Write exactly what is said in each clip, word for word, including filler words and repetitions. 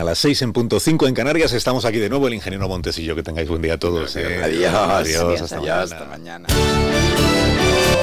mañana, a las seis en punto cinco en Canarias. Estamos aquí de nuevo, el ingeniero Montes y yo. Que tengáis buen día a todos. Eh. Adiós. Adiós. Adiós. Hasta, Adiós. mañana. Hasta mañana.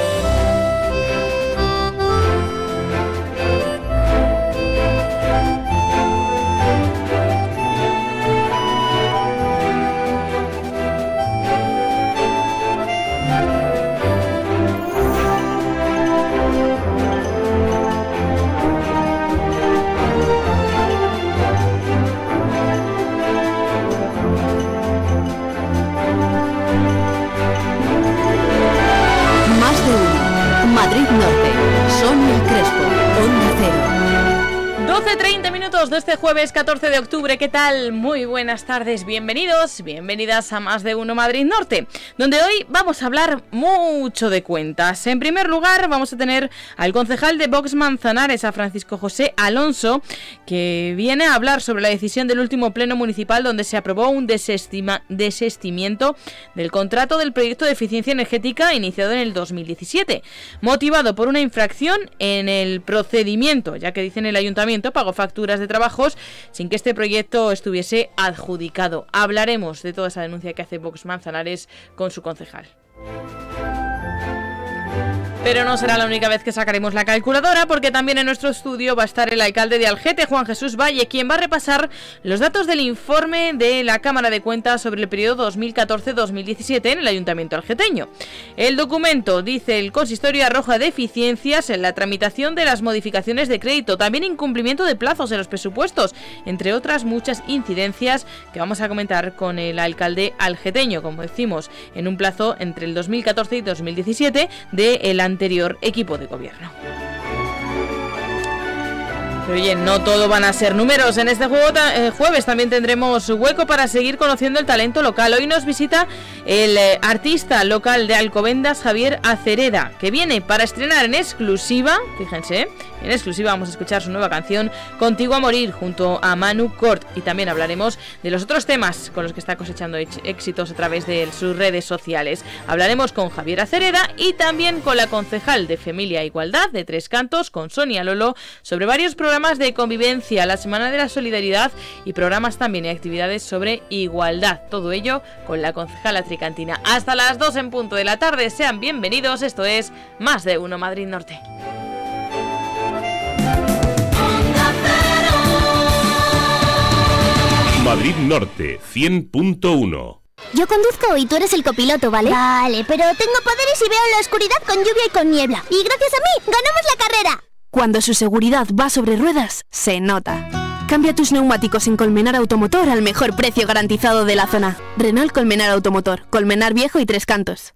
Madrid Norte, Sonia Crespo, Onda Cero. doce treinta minutos de este jueves catorce de octubre. ¿Qué tal? Muy buenas tardes, bienvenidos, bienvenidas a Más de Uno Madrid Norte, donde hoy vamos a hablar mucho de cuentas. En primer lugar, vamos a tener al concejal de Vox Manzanares, a Francisco José Alonso, que viene a hablar sobre la decisión del último pleno municipal donde se aprobó un desestima, desestimiento del contrato del proyecto de eficiencia energética iniciado en el dos mil diecisiete, motivado por una infracción en el procedimiento, ya que dicen el ayuntamiento pagó facturas de trabajos sin que este proyecto estuviese adjudicado. Hablaremos de toda esa denuncia que hace Vox Manzanares con su concejal. Pero no será la única vez que sacaremos la calculadora, porque también en nuestro estudio va a estar el alcalde de Algete, Juan Jesús Valle, quien va a repasar los datos del informe de la Cámara de Cuentas sobre el periodo dos mil catorce dos mil diecisiete en el ayuntamiento algeteño. El documento, dice el consistorio, arroja deficiencias en la tramitación de las modificaciones de crédito, también incumplimiento de plazos en los presupuestos, entre otras muchas incidencias que vamos a comentar con el alcalde algeteño, como decimos, en un plazo entre el dos mil catorce y dos mil diecisiete del anterior equipo de gobierno. Pero oye, no todo van a ser números. En este juego, eh, jueves también tendremos hueco para seguir conociendo el talento local. Hoy nos visita el eh, artista local de Alcobendas, Javier Acereda, que viene para estrenar en exclusiva, fíjense, en exclusiva vamos a escuchar su nueva canción, Contigo a Morir, junto a Manu Cort. Y también hablaremos de los otros temas con los que está cosechando éxitos a través de sus redes sociales. Hablaremos con Javier Acereda y también con la concejal de Familia e Igualdad de Tres Cantos, con Sonia Lolo, sobre varios programas de convivencia, la Semana de la Solidaridad y programas también y actividades sobre igualdad. Todo ello con la concejala tricantina. Hasta las dos en punto de la tarde. Sean bienvenidos. Esto es Más de Uno Madrid Norte. Madrid Norte, cien punto uno. Yo conduzco y tú eres el copiloto, ¿vale? Vale, pero tengo poderes y veo en la oscuridad con lluvia y con niebla. Y gracias a mí, ganamos la carrera. Cuando su seguridad va sobre ruedas, se nota. Cambia tus neumáticos en Colmenar Automotor al mejor precio garantizado de la zona. Renault Colmenar Automotor, Colmenar Viejo y Tres Cantos.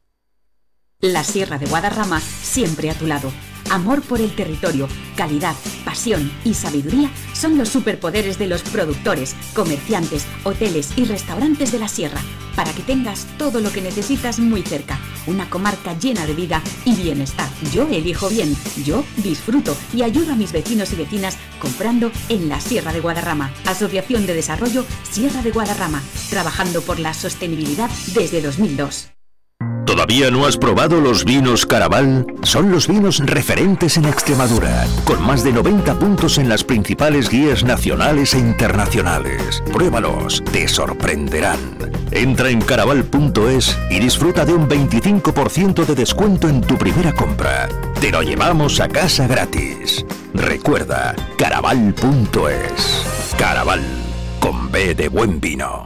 La Sierra de Guadarrama, siempre a tu lado. Amor por el territorio, calidad, pasión y sabiduría son los superpoderes de los productores, comerciantes, hoteles y restaurantes de la Sierra, para que tengas todo lo que necesitas muy cerca. Una comarca llena de vida y bienestar. Yo elijo bien, yo disfruto y ayudo a mis vecinos y vecinas comprando en la Sierra de Guadarrama. Asociación de Desarrollo Sierra de Guadarrama, trabajando por la sostenibilidad desde dos mil dos. ¿Todavía no has probado los vinos Caraval? Son los vinos referentes en Extremadura, con más de noventa puntos en las principales guías nacionales e internacionales. Pruébalos, te sorprenderán. Entra en caraval punto es y disfruta de un veinticinco por ciento de descuento en tu primera compra. Te lo llevamos a casa gratis. Recuerda, caraval punto es. Caraval, con B de buen vino.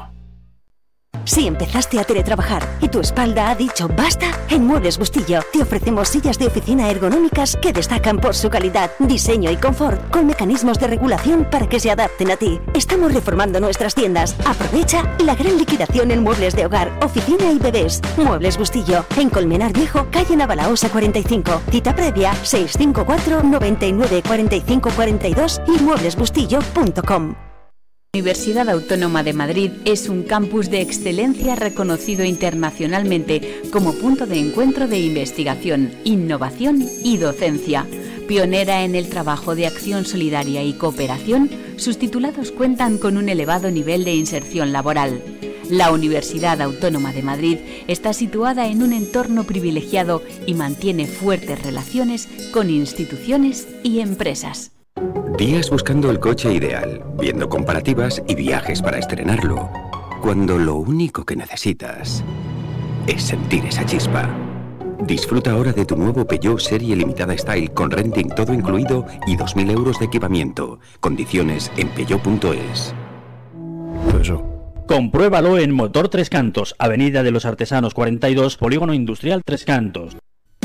Si empezaste a teletrabajar y tu espalda ha dicho basta, en Muebles Bustillo te ofrecemos sillas de oficina ergonómicas que destacan por su calidad, diseño y confort, con mecanismos de regulación para que se adapten a ti. Estamos reformando nuestras tiendas. Aprovecha la gran liquidación en muebles de hogar, oficina y bebés. Muebles Bustillo, en Colmenar Viejo, calle Navalaosa cuarenta y cinco. Cita previa seis cinco cuatro, noventa y nueve, cuarenta y cinco cuarenta y dos y muebles bustillo punto com. Universidad Autónoma de Madrid es un campus de excelencia reconocido internacionalmente como punto de encuentro de investigación, innovación y docencia. Pionera en el trabajo de acción solidaria y cooperación, sus titulados cuentan con un elevado nivel de inserción laboral. La Universidad Autónoma de Madrid está situada en un entorno privilegiado y mantiene fuertes relaciones con instituciones y empresas. Días buscando el coche ideal, viendo comparativas y viajes para estrenarlo. Cuando lo único que necesitas es sentir esa chispa. Disfruta ahora de tu nuevo Peugeot Serie Limitada Style con renting todo incluido y dos mil euros de equipamiento. Condiciones en peugeot punto es. Eso. Compruébalo en Motor Tres Cantos, Avenida de los Artesanos cuarenta y dos, Polígono Industrial Tres Cantos.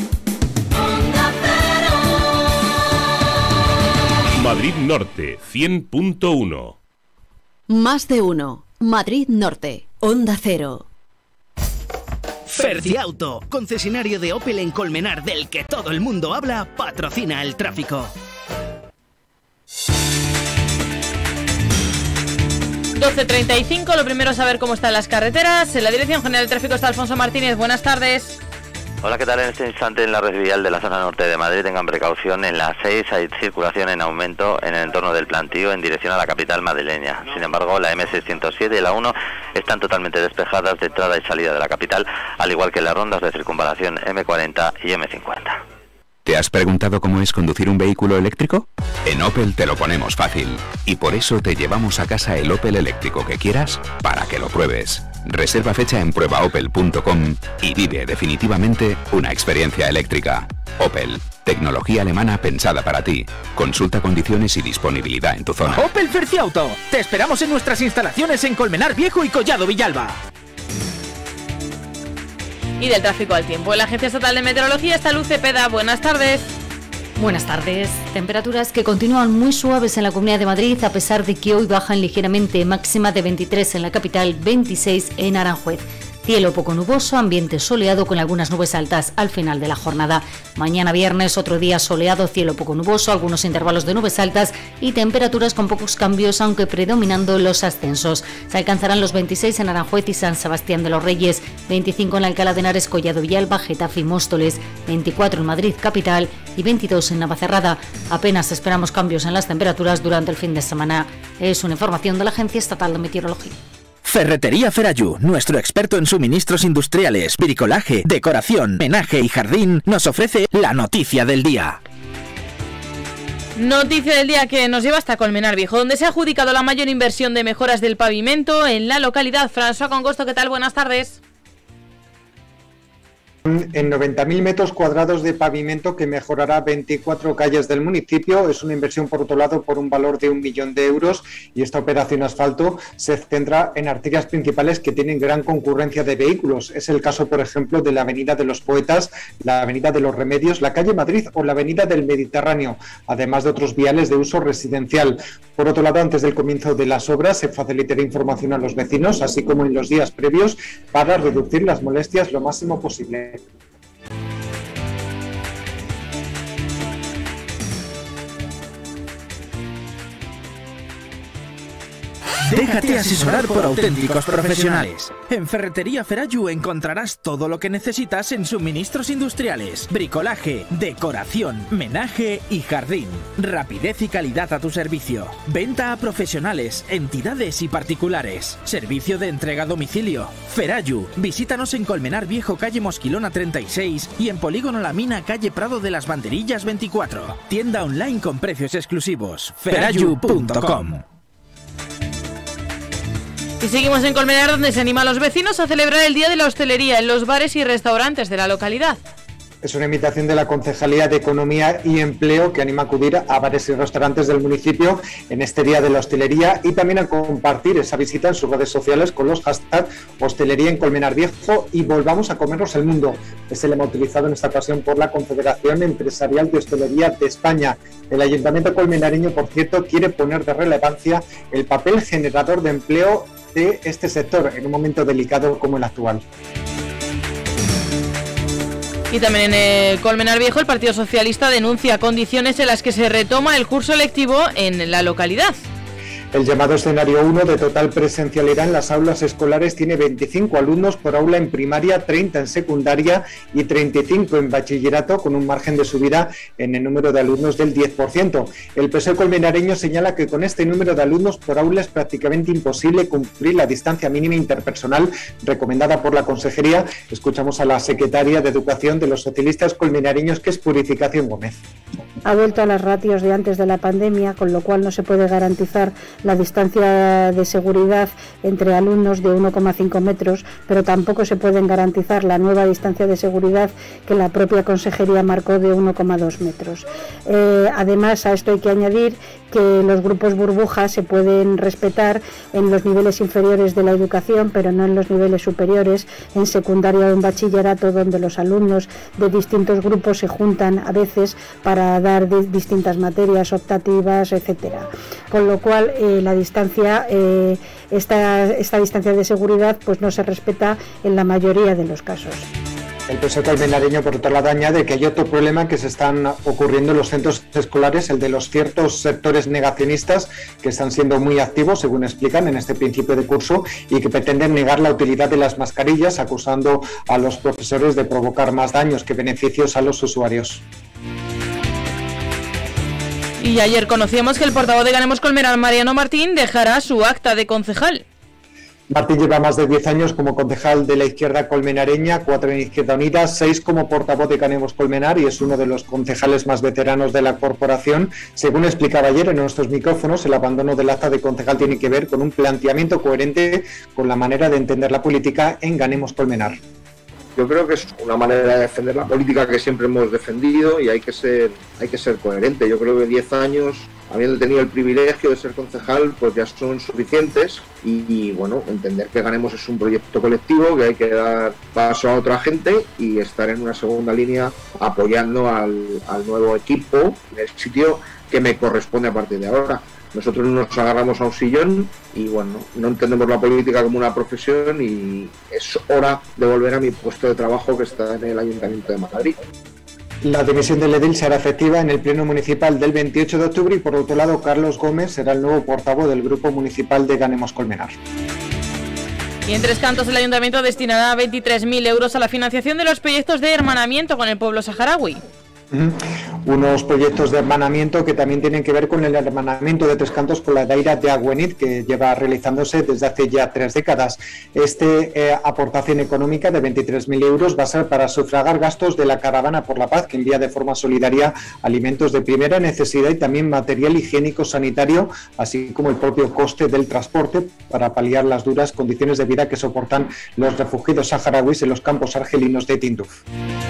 Madrid Norte, cien punto uno. Más de uno. Madrid Norte, Onda Cero. Ferciauto, concesionario de Opel en Colmenar, del que todo el mundo habla, patrocina el tráfico. doce treinta y cinco, lo primero es saber cómo están las carreteras. En la Dirección General de Tráfico está Alfonso Martínez, buenas tardes. Hola, ¿qué tal? En este instante en la red vial de la zona norte de Madrid tengan precaución. En la seis hay circulación en aumento en el entorno del Plantío en dirección a la capital madrileña. Sin embargo, la eme seiscientos siete y la uno están totalmente despejadas de entrada y salida de la capital, al igual que las rondas de circunvalación eme cuarenta y eme cincuenta. ¿Te has preguntado cómo es conducir un vehículo eléctrico? En Opel te lo ponemos fácil y por eso te llevamos a casa el Opel eléctrico que quieras para que lo pruebes. Reserva fecha en prueba opel punto com y vive definitivamente una experiencia eléctrica. Opel, tecnología alemana pensada para ti. Consulta condiciones y disponibilidad en tu zona. Opel Ferciauto, te esperamos en nuestras instalaciones en Colmenar Viejo y Collado Villalba. Y del tráfico al tiempo, en la Agencia Estatal de Meteorología está Luz Cepeda, buenas tardes. Buenas tardes. Temperaturas que continúan muy suaves en la Comunidad de Madrid, a pesar de que hoy bajan ligeramente, máxima de veintitrés en la capital, veintiséis en Aranjuez. Cielo poco nuboso, ambiente soleado con algunas nubes altas al final de la jornada. Mañana viernes otro día soleado, cielo poco nuboso, algunos intervalos de nubes altas y temperaturas con pocos cambios, aunque predominando los ascensos. Se alcanzarán los veintiséis en Aranjuez y San Sebastián de los Reyes, veinticinco en Alcalá de Henares, Collado Villalba, Getafe y Móstoles, veinticuatro en Madrid capital y veintidós en Navacerrada. Apenas esperamos cambios en las temperaturas durante el fin de semana. Es una información de la Agencia Estatal de Meteorología. Ferretería Ferrayu, nuestro experto en suministros industriales, bricolaje, decoración, menaje y jardín, nos ofrece la noticia del día. Noticia del día que nos lleva hasta Colmenar Viejo, donde se ha adjudicado la mayor inversión de mejoras del pavimento en la localidad. François Congosto, ¿qué tal? Buenas tardes. En noventa mil metros cuadrados de pavimento que mejorará veinticuatro calles del municipio. Es una inversión, por otro lado, por un valor de un millón de euros, y esta operación asfalto se centra en arterias principales que tienen gran concurrencia de vehículos. Es el caso, por ejemplo, de la Avenida de los Poetas, la Avenida de los Remedios, la calle Madrid o la Avenida del Mediterráneo, además de otros viales de uso residencial. Por otro lado, antes del comienzo de las obras se facilitará información a los vecinos, así como en los días previos, para reducir las molestias lo máximo posible. Déjate asesorar por auténticos profesionales. En Ferretería Ferrayu encontrarás todo lo que necesitas en suministros industriales, bricolaje, decoración, menaje y jardín. Rapidez y calidad a tu servicio. Venta a profesionales, entidades y particulares. Servicio de entrega a domicilio. Ferrayu. Visítanos en Colmenar Viejo, calle Mosquilona treinta y seis y en Polígono La Mina, calle Prado de las Banderillas veinticuatro. Tienda online con precios exclusivos. ferrayu punto com. Y seguimos en Colmenar, donde se anima a los vecinos a celebrar el Día de la Hostelería en los bares y restaurantes de la localidad. Es una invitación de la Concejalía de Economía y Empleo que anima a acudir a bares y restaurantes del municipio en este Día de la Hostelería y también a compartir esa visita en sus redes sociales con los hashtags Hostelería en Colmenar Viejo y Volvamos a Comernos el Mundo. Es el lema utilizado en esta ocasión por la Confederación Empresarial de Hostelería de España. El Ayuntamiento colmenareño, por cierto, quiere poner de relevancia el papel generador de empleo de este sector en un momento delicado como el actual. Y también en eh, Colmenar Viejo, el Partido Socialista denuncia condiciones en las que se retoma el curso lectivo en la localidad. El llamado escenario uno de total presencialidad en las aulas escolares tiene veinticinco alumnos por aula en primaria, treinta en secundaria y treinta y cinco en bachillerato, con un margen de subida en el número de alumnos del diez por ciento. El P S O E colmenareño señala que con este número de alumnos por aula es prácticamente imposible cumplir la distancia mínima interpersonal recomendada por la Consejería. Escuchamos a la secretaria de Educación de los socialistas colmenareños, que es Purificación Gómez. Ha vuelto a las ratios de antes de la pandemia, con lo cual no se puede garantizar la distancia de seguridad entre alumnos de uno coma cinco metros, pero tampoco se pueden garantizar la nueva distancia de seguridad que la propia Consejería marcó de uno coma dos metros. Eh, además, a esto hay que añadir que los grupos burbujas se pueden respetar en los niveles inferiores de la educación, pero no en los niveles superiores, en secundaria o en bachillerato, donde los alumnos de distintos grupos se juntan a veces para dar de distintas materias optativas, etcétera. Con lo cual, eh, la distancia, eh, esta, esta distancia de seguridad, pues no se respeta en la mayoría de los casos. El P S O E colmenareño, por otro lado, añade que hay otro problema que se están ocurriendo en los centros escolares, el de los ciertos sectores negacionistas que están siendo muy activos, según explican en este principio de curso, y que pretenden negar la utilidad de las mascarillas, acusando a los profesores de provocar más daños que beneficios a los usuarios. Y ayer conocíamos que el portavoz de Ganemos Colmenar, Mariano Martín, dejará su acta de concejal. Martín lleva más de diez años como concejal de la izquierda colmenareña, cuatro en Izquierda Unida, seis como portavoz de Ganemos Colmenar, y es uno de los concejales más veteranos de la corporación. Según explicaba ayer en nuestros micrófonos, el abandono del acta de concejal tiene que ver con un planteamiento coherente con la manera de entender la política en Ganemos Colmenar. Yo creo que es una manera de defender la política que siempre hemos defendido, y hay que ser, hay que ser coherente. Yo creo que diez años, habiendo tenido el privilegio de ser concejal, pues ya son suficientes, y, y bueno, entender que Ganemos es un proyecto colectivo, que hay que dar paso a otra gente y estar en una segunda línea apoyando al, al nuevo equipo en el sitio que me corresponde a partir de ahora. Nosotros nos agarramos a un sillón y bueno, no entendemos la política como una profesión, y es hora de volver a mi puesto de trabajo, que está en el Ayuntamiento de Madrid. La dimisión del edil será efectiva en el Pleno Municipal del veintiocho de octubre, y por otro lado, Carlos Gómez será el nuevo portavoz del Grupo Municipal de Ganemos Colmenar. Y en Tres Cantos, el Ayuntamiento destinará veintitrés mil euros a la financiación de los proyectos de hermanamiento con el pueblo saharaui. Unos proyectos de hermanamiento que también tienen que ver con el hermanamiento de Tres Cantos con la Daira de Agüenit, que lleva realizándose desde hace ya tres décadas. Esta eh, aportación económica de veintitrés mil euros va a ser para sufragar gastos de la Caravana por la Paz, que envía de forma solidaria alimentos de primera necesidad y también material higiénico sanitario, así como el propio coste del transporte, para paliar las duras condiciones de vida que soportan los refugiados saharauis en los campos argelinos de Tinduf.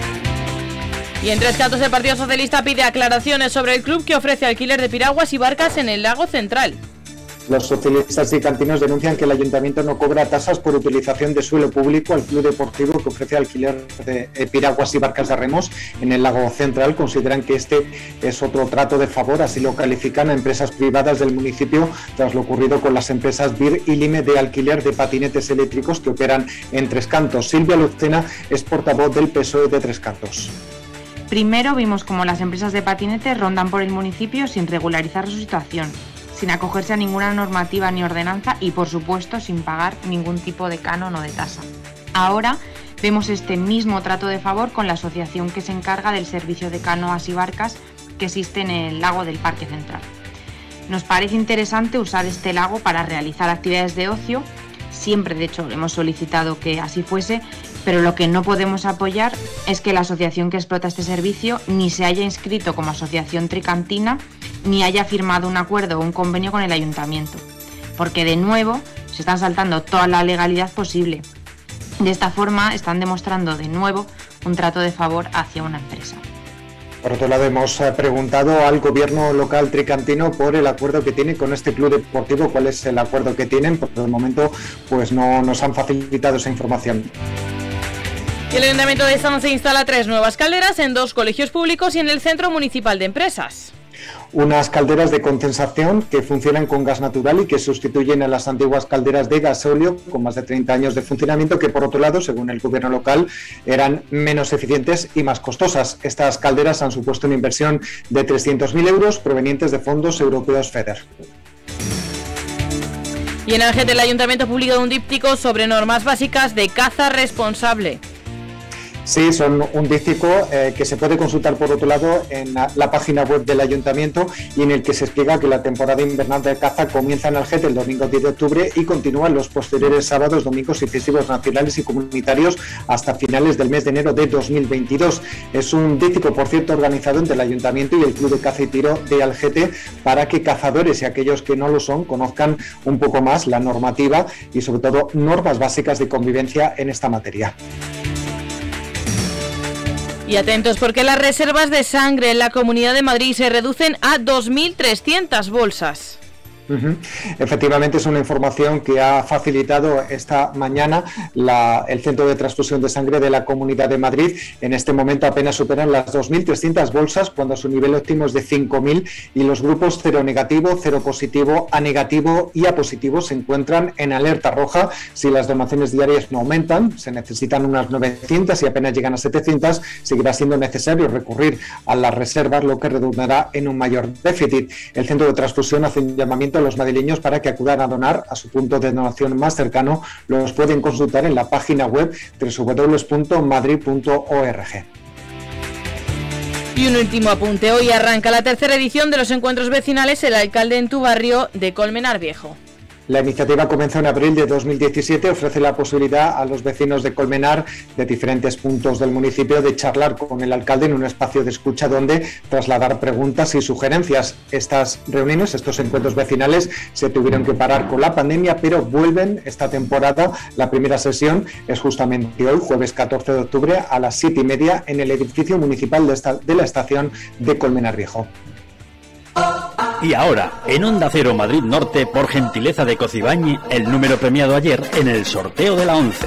Y en Tres Cantos, el Partido Socialista pide aclaraciones sobre el club que ofrece alquiler de piraguas y barcas en el lago central. Los socialistas y cantinos denuncian que el ayuntamiento no cobra tasas por utilización de suelo público al club deportivo que ofrece alquiler de eh, piraguas y barcas de remos en el lago central. Consideran que este es otro trato de favor, así lo califican a empresas privadas del municipio, tras lo ocurrido con las empresas B I R y Lime de alquiler de patinetes eléctricos que operan en Tres Cantos. Silvia Lucena es portavoz del P S O E de Tres Cantos. Primero vimos cómo las empresas de patinetes rondan por el municipio sin regularizar su situación, sin acogerse a ninguna normativa ni ordenanza y, por supuesto, sin pagar ningún tipo de canon o de tasa. Ahora vemos este mismo trato de favor con la asociación que se encarga del servicio de canoas y barcas que existe en el lago del Parque Central. Nos parece interesante usar este lago para realizar actividades de ocio. Siempre, de hecho, hemos solicitado que así fuese, pero lo que no podemos apoyar es que la asociación que explota este servicio ni se haya inscrito como asociación tricantina, ni haya firmado un acuerdo o un convenio con el ayuntamiento, porque de nuevo se están saltando toda la legalidad posible. De esta forma están demostrando de nuevo un trato de favor hacia una empresa. Por otro lado, hemos preguntado al gobierno local tricantino por el acuerdo que tiene con este club deportivo, cuál es el acuerdo que tienen. Por el momento, pues no nos han facilitado esa información. Y el Ayuntamiento de San se instala tres nuevas calderas en dos colegios públicos y en el Centro Municipal de Empresas. Unas calderas de condensación que funcionan con gas natural y que sustituyen a las antiguas calderas de gasóleo con más de treinta años de funcionamiento, que por otro lado, según el gobierno local, eran menos eficientes y más costosas. Estas calderas han supuesto una inversión de trescientos mil euros provenientes de fondos europeos FEDER. Y en Algete el Ayuntamiento ha publicado un díptico sobre normas básicas de caza responsable. Sí, son un díptico eh, que se puede consultar por otro lado en la, la página web del Ayuntamiento y en el que se explica que la temporada invernal de caza comienza en Algete el domingo diez de octubre y continúa en los posteriores sábados, domingos y festivos nacionales y comunitarios hasta finales del mes de enero de dos mil veintidós. Es un díptico, por cierto, organizado entre el Ayuntamiento y el Club de Caza y Tiro de Algete para que cazadores y aquellos que no lo son conozcan un poco más la normativa y sobre todo normas básicas de convivencia en esta materia. Y atentos porque las reservas de sangre en la Comunidad de Madrid se reducen a dos mil trescientas bolsas. Uh-huh. Efectivamente, es una información que ha facilitado esta mañana la, el Centro de Transfusión de Sangre de la Comunidad de Madrid. En este momento apenas superan las dos mil trescientas bolsas, cuando su nivel óptimo es de cinco mil, y los grupos cero negativo, cero positivo, A negativo y A positivo se encuentran en alerta roja. Si las donaciones diarias no aumentan, se necesitan unas novecientas y apenas llegan a setecientas, seguirá siendo necesario recurrir a las reservas, lo que redundará en un mayor déficit. El Centro de Transfusión hace un llamamiento a los madrileños para que acudan a donar a su punto de donación más cercano. Los pueden consultar en la página web doble u doble u doble u punto madrid punto org. Y un último apunte, hoy arranca la tercera edición de los encuentros vecinales El Alcalde en tu Barrio de Colmenar Viejo. La iniciativa comenzó en abril de dos mil diecisiete, ofrece la posibilidad a los vecinos de Colmenar de diferentes puntos del municipio de charlar con el alcalde en un espacio de escucha donde trasladar preguntas y sugerencias. Estas reuniones, estos encuentros vecinales se tuvieron que parar con la pandemia, pero vuelven esta temporada. La primera sesión es justamente hoy, jueves catorce de octubre a las siete y media en el edificio municipal de, esta, de la estación de Colmenar Viejo. Y ahora, en Onda Cero Madrid Norte, por gentileza de Cocibañi, el número premiado ayer en el sorteo de la once.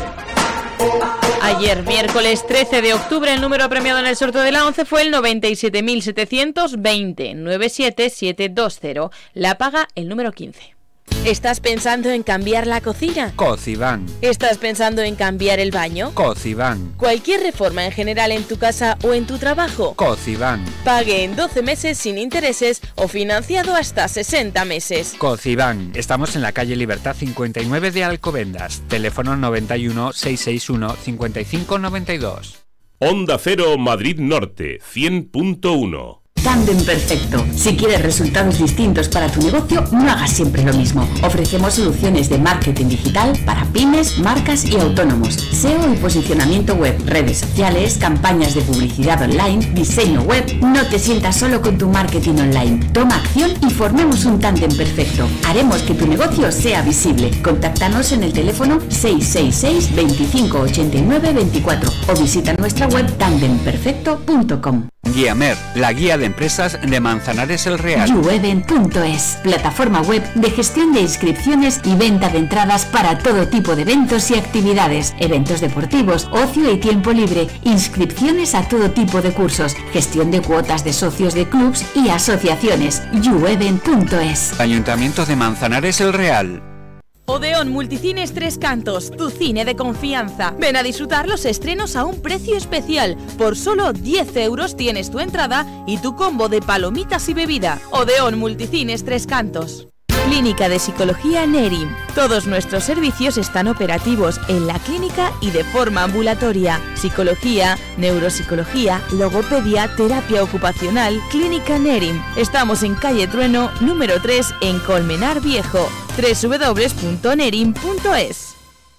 Ayer, miércoles trece de octubre, el número premiado en el sorteo de la once fue el noventa y siete mil setecientos veinte, noventa y siete mil setecientos veinte. La paga el número quince. ¿Estás pensando en cambiar la cocina? Cociban. ¿Estás pensando en cambiar el baño? Cociban. ¿Cualquier reforma en general en tu casa o en tu trabajo? Cociban. Pague en doce meses sin intereses o financiado hasta sesenta meses. Cociban. Estamos en la calle Libertad cincuenta y nueve de Alcobendas. Teléfono noventa y uno, seiscientos sesenta y uno, cincuenta y cinco noventa y dos. Onda Cero Madrid Norte, cien punto uno. Tándem Perfecto. Si quieres resultados distintos para tu negocio, no hagas siempre lo mismo. Ofrecemos soluciones de marketing digital para pymes, marcas y autónomos, S E O y posicionamiento web, redes sociales, campañas de publicidad online, diseño web. No te sientas solo con tu marketing online. Toma acción y formemos un tándem perfecto. Haremos que tu negocio sea visible. Contáctanos en el teléfono seis seis seis, veinticinco ochenta y nueve veinticuatro o visita nuestra web tándem perfecto punto com. Guiamer, la guía de empresas de Manzanares el Real. Yueden punto es, plataforma web de gestión de inscripciones y venta de entradas para todo tipo de eventos y actividades, eventos deportivos, ocio y tiempo libre, inscripciones a todo tipo de cursos, gestión de cuotas de socios de clubs y asociaciones. Yueden punto es. Ayuntamiento de Manzanares el Real. Odeón Multicines Tres Cantos, tu cine de confianza. Ven a disfrutar los estrenos a un precio especial. Por solo diez euros tienes tu entrada y tu combo de palomitas y bebida. Odeón Multicines Tres Cantos. Clínica de Psicología Nerim. Todos nuestros servicios están operativos en la clínica y de forma ambulatoria. Psicología, neuropsicología, logopedia, terapia ocupacional. Clínica Nerim. Estamos en calle Trueno, número tres, en Colmenar Viejo. doble u doble u doble u punto nerim punto es.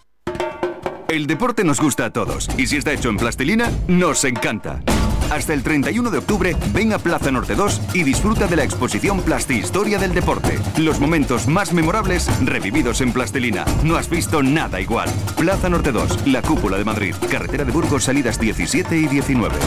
El deporte nos gusta a todos y si está hecho en plastilina, nos encanta. Hasta el treinta y uno de octubre, ven a Plaza Norte dos y disfruta de la exposición Plastihistoria del Deporte. Los momentos más memorables revividos en plastilina. No has visto nada igual. Plaza Norte dos, la cúpula de Madrid. Carretera de Burgos, salidas diecisiete y diecinueve.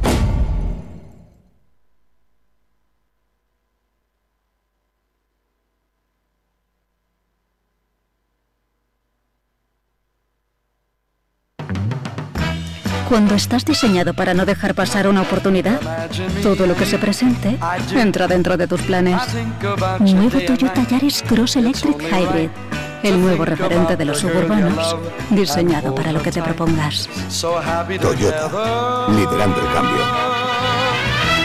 Cuando estás diseñado para no dejar pasar una oportunidad, todo lo que se presente entra dentro de tus planes. Nuevo Toyota Yaris Cross Electric Hybrid. El nuevo referente de los suburbanos, diseñado para lo que te propongas. Toyota, liderando el cambio.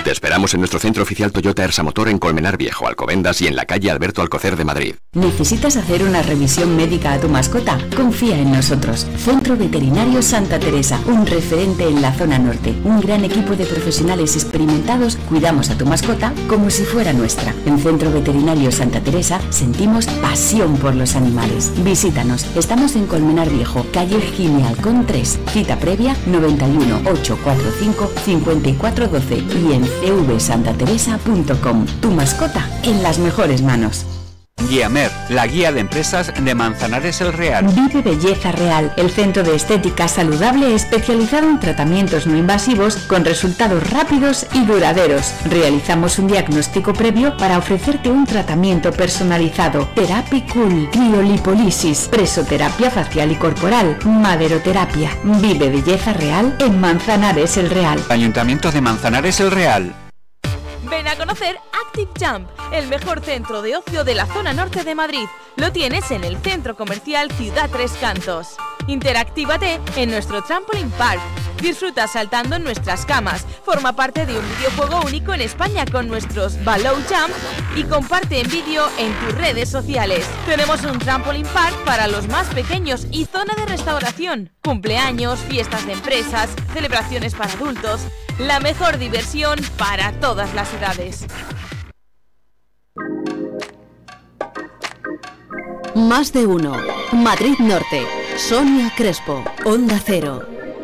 Te esperamos en nuestro centro oficial Toyota Ersa Motor en Colmenar Viejo, Alcobendas y en la calle Alberto Alcocer de Madrid. ¿Necesitas hacer una revisión médica a tu mascota? Confía en nosotros. Centro Veterinario Santa Teresa, un referente en la zona norte. Un gran equipo de profesionales experimentados cuidamos a tu mascota como si fuera nuestra. En Centro Veterinario Santa Teresa sentimos pasión por los animales. Visítanos. Estamos en Colmenar Viejo, calle Jimmy Alcón tres. Cita previa noventa y uno, ochocientos cuarenta y cinco, cincuenta y cuatro doce y en c v santa teresa punto com. Tu mascota en las mejores manos. Guiamer, la guía de empresas de Manzanares el Real. Vive Belleza Real, el centro de estética saludable especializado en tratamientos no invasivos con resultados rápidos y duraderos. Realizamos un diagnóstico previo para ofrecerte un tratamiento personalizado. Terapicool, criolipolisis, presoterapia facial y corporal, maderoterapia. Vive Belleza Real en Manzanares el Real. Ayuntamiento de Manzanares el Real. Ven a conocer Active Jump, el mejor centro de ocio de la zona norte de Madrid. Lo tienes en el Centro Comercial Ciudad Tres Cantos. Interactívate en nuestro Trampoline Park. Disfruta saltando en nuestras camas. Forma parte de un videojuego único en España con nuestros Ballow Jump y comparte en vídeo en tus redes sociales. Tenemos un Trampoline Park para los más pequeños y zona de restauración. Cumpleaños, fiestas de empresas, celebraciones para adultos. La mejor diversión para todas las edades. Más de uno. Madrid Norte. Sonia Crespo. Onda Cero.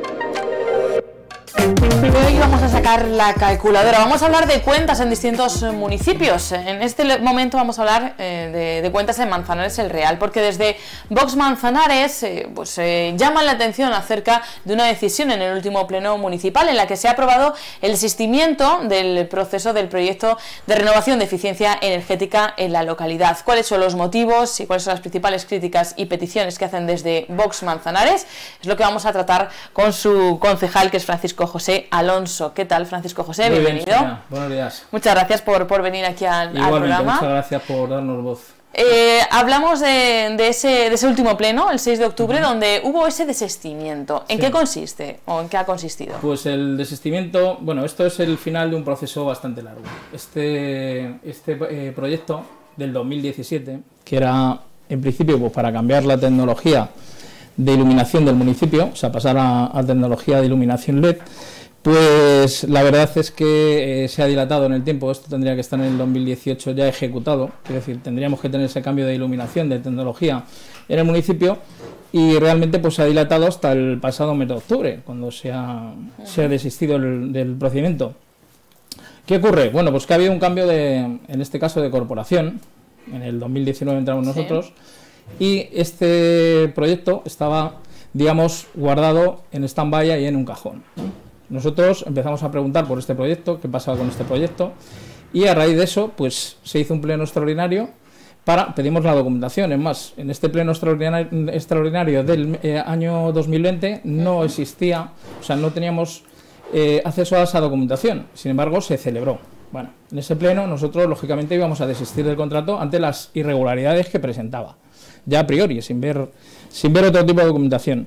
Hoy vamos a sacar la calculadora, vamos a hablar de cuentas en distintos municipios. En este momento vamos a hablar eh, de, de cuentas en Manzanares el Real, porque desde Vox Manzanares eh, pues, eh, llaman la atención acerca de una decisión en el último pleno municipal en la que se ha aprobado el desistimiento del proceso del proyecto de renovación de eficiencia energética en la localidad. ¿Cuáles son los motivos y cuáles son las principales críticas y peticiones que hacen desde Vox Manzanares? Es lo que vamos a tratar con su concejal, que es Francisco José Alonso. ¿Qué tal, Francisco José? Muy Bienvenido. Bien, Sonia. Buenos días. Muchas gracias por, por venir aquí al, al programa. Muchas gracias por darnos voz. Eh, hablamos de, de, ese, de ese último pleno, el seis de octubre, uh-huh. donde hubo ese desistimiento. ¿En sí. qué consiste o en qué ha consistido? Pues el desistimiento, bueno, esto es el final de un proceso bastante largo. Este, este eh, proyecto del dos mil diecisiete, que era en principio pues, para cambiar la tecnología de iluminación del municipio, o sea, pasar a, a tecnología de iluminación L E D, pues la verdad es que eh, se ha dilatado en el tiempo. Esto tendría que estar en el dos mil dieciocho ya ejecutado, es decir, tendríamos que tener ese cambio de iluminación, de tecnología en el municipio, y realmente pues se ha dilatado hasta el pasado mes de octubre, cuando se ha, se ha desistido el, del procedimiento. ¿Qué ocurre? Bueno, pues que ha habido un cambio de, en este caso, de corporación. En el dos mil diecinueve entramos nosotros, sí. Y este proyecto estaba, digamos, guardado en stand-by y en un cajón. Nosotros empezamos a preguntar por este proyecto, qué pasaba con este proyecto, y a raíz de eso, pues se hizo un pleno extraordinario para, pedimos la documentación. Es más, en este pleno extraordinario, extraordinario del eh, año dos mil veinte no existía, o sea, no teníamos eh, acceso a esa documentación, sin embargo, se celebró. Bueno, en ese pleno nosotros, lógicamente, íbamos a desistir del contrato ante las irregularidades que presentaba, ya a priori, sin ver, sin ver otro tipo de documentación.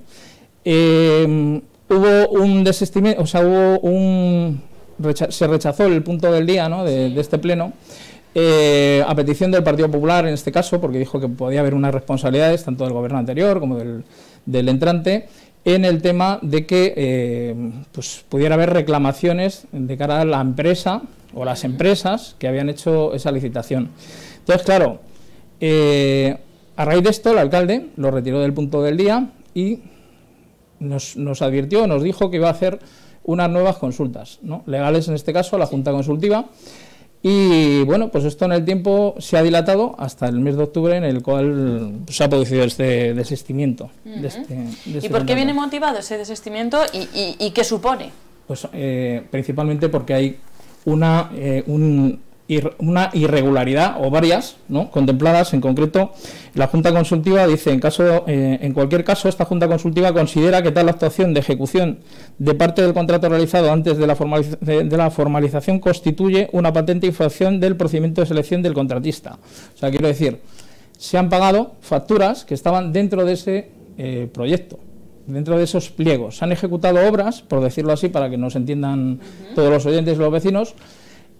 Eh, Hubo un desistimiento, o sea, hubo un recha se rechazó el punto del día, ¿no?, de, de este pleno, eh, a petición del Partido Popular en este caso, porque dijo que podía haber unas responsabilidades tanto del gobierno anterior como del, del entrante en el tema de que eh, pues pudiera haber reclamaciones de cara a la empresa o las empresas que habían hecho esa licitación. Entonces, claro, eh, a raíz de esto el alcalde lo retiró del punto del día y Nos, nos advirtió, nos dijo que iba a hacer unas nuevas consultas, ¿no?, legales en este caso, a la Junta Consultiva, y bueno, pues esto en el tiempo se ha dilatado hasta el mes de octubre, en el cual se ha producido este desistimiento. Uh-huh. de este, de este ¿Y por qué viene motivado ese desistimiento y, y, y qué supone? Pues eh, principalmente porque hay una, eh, un, ir, una irregularidad o varias, ¿no?, contempladas. En concreto, la Junta Consultiva dice, en caso, eh, en cualquier caso, esta Junta Consultiva considera que tal actuación de ejecución de parte del contrato realizado antes de la, formaliz de, de la formalización constituye una patente infracción del procedimiento de selección del contratista. O sea, quiero decir, se han pagado facturas que estaban dentro de ese eh, proyecto, dentro de esos pliegos. Se han ejecutado obras, por decirlo así, para que nos entiendan uh-huh. todos los oyentes y los vecinos,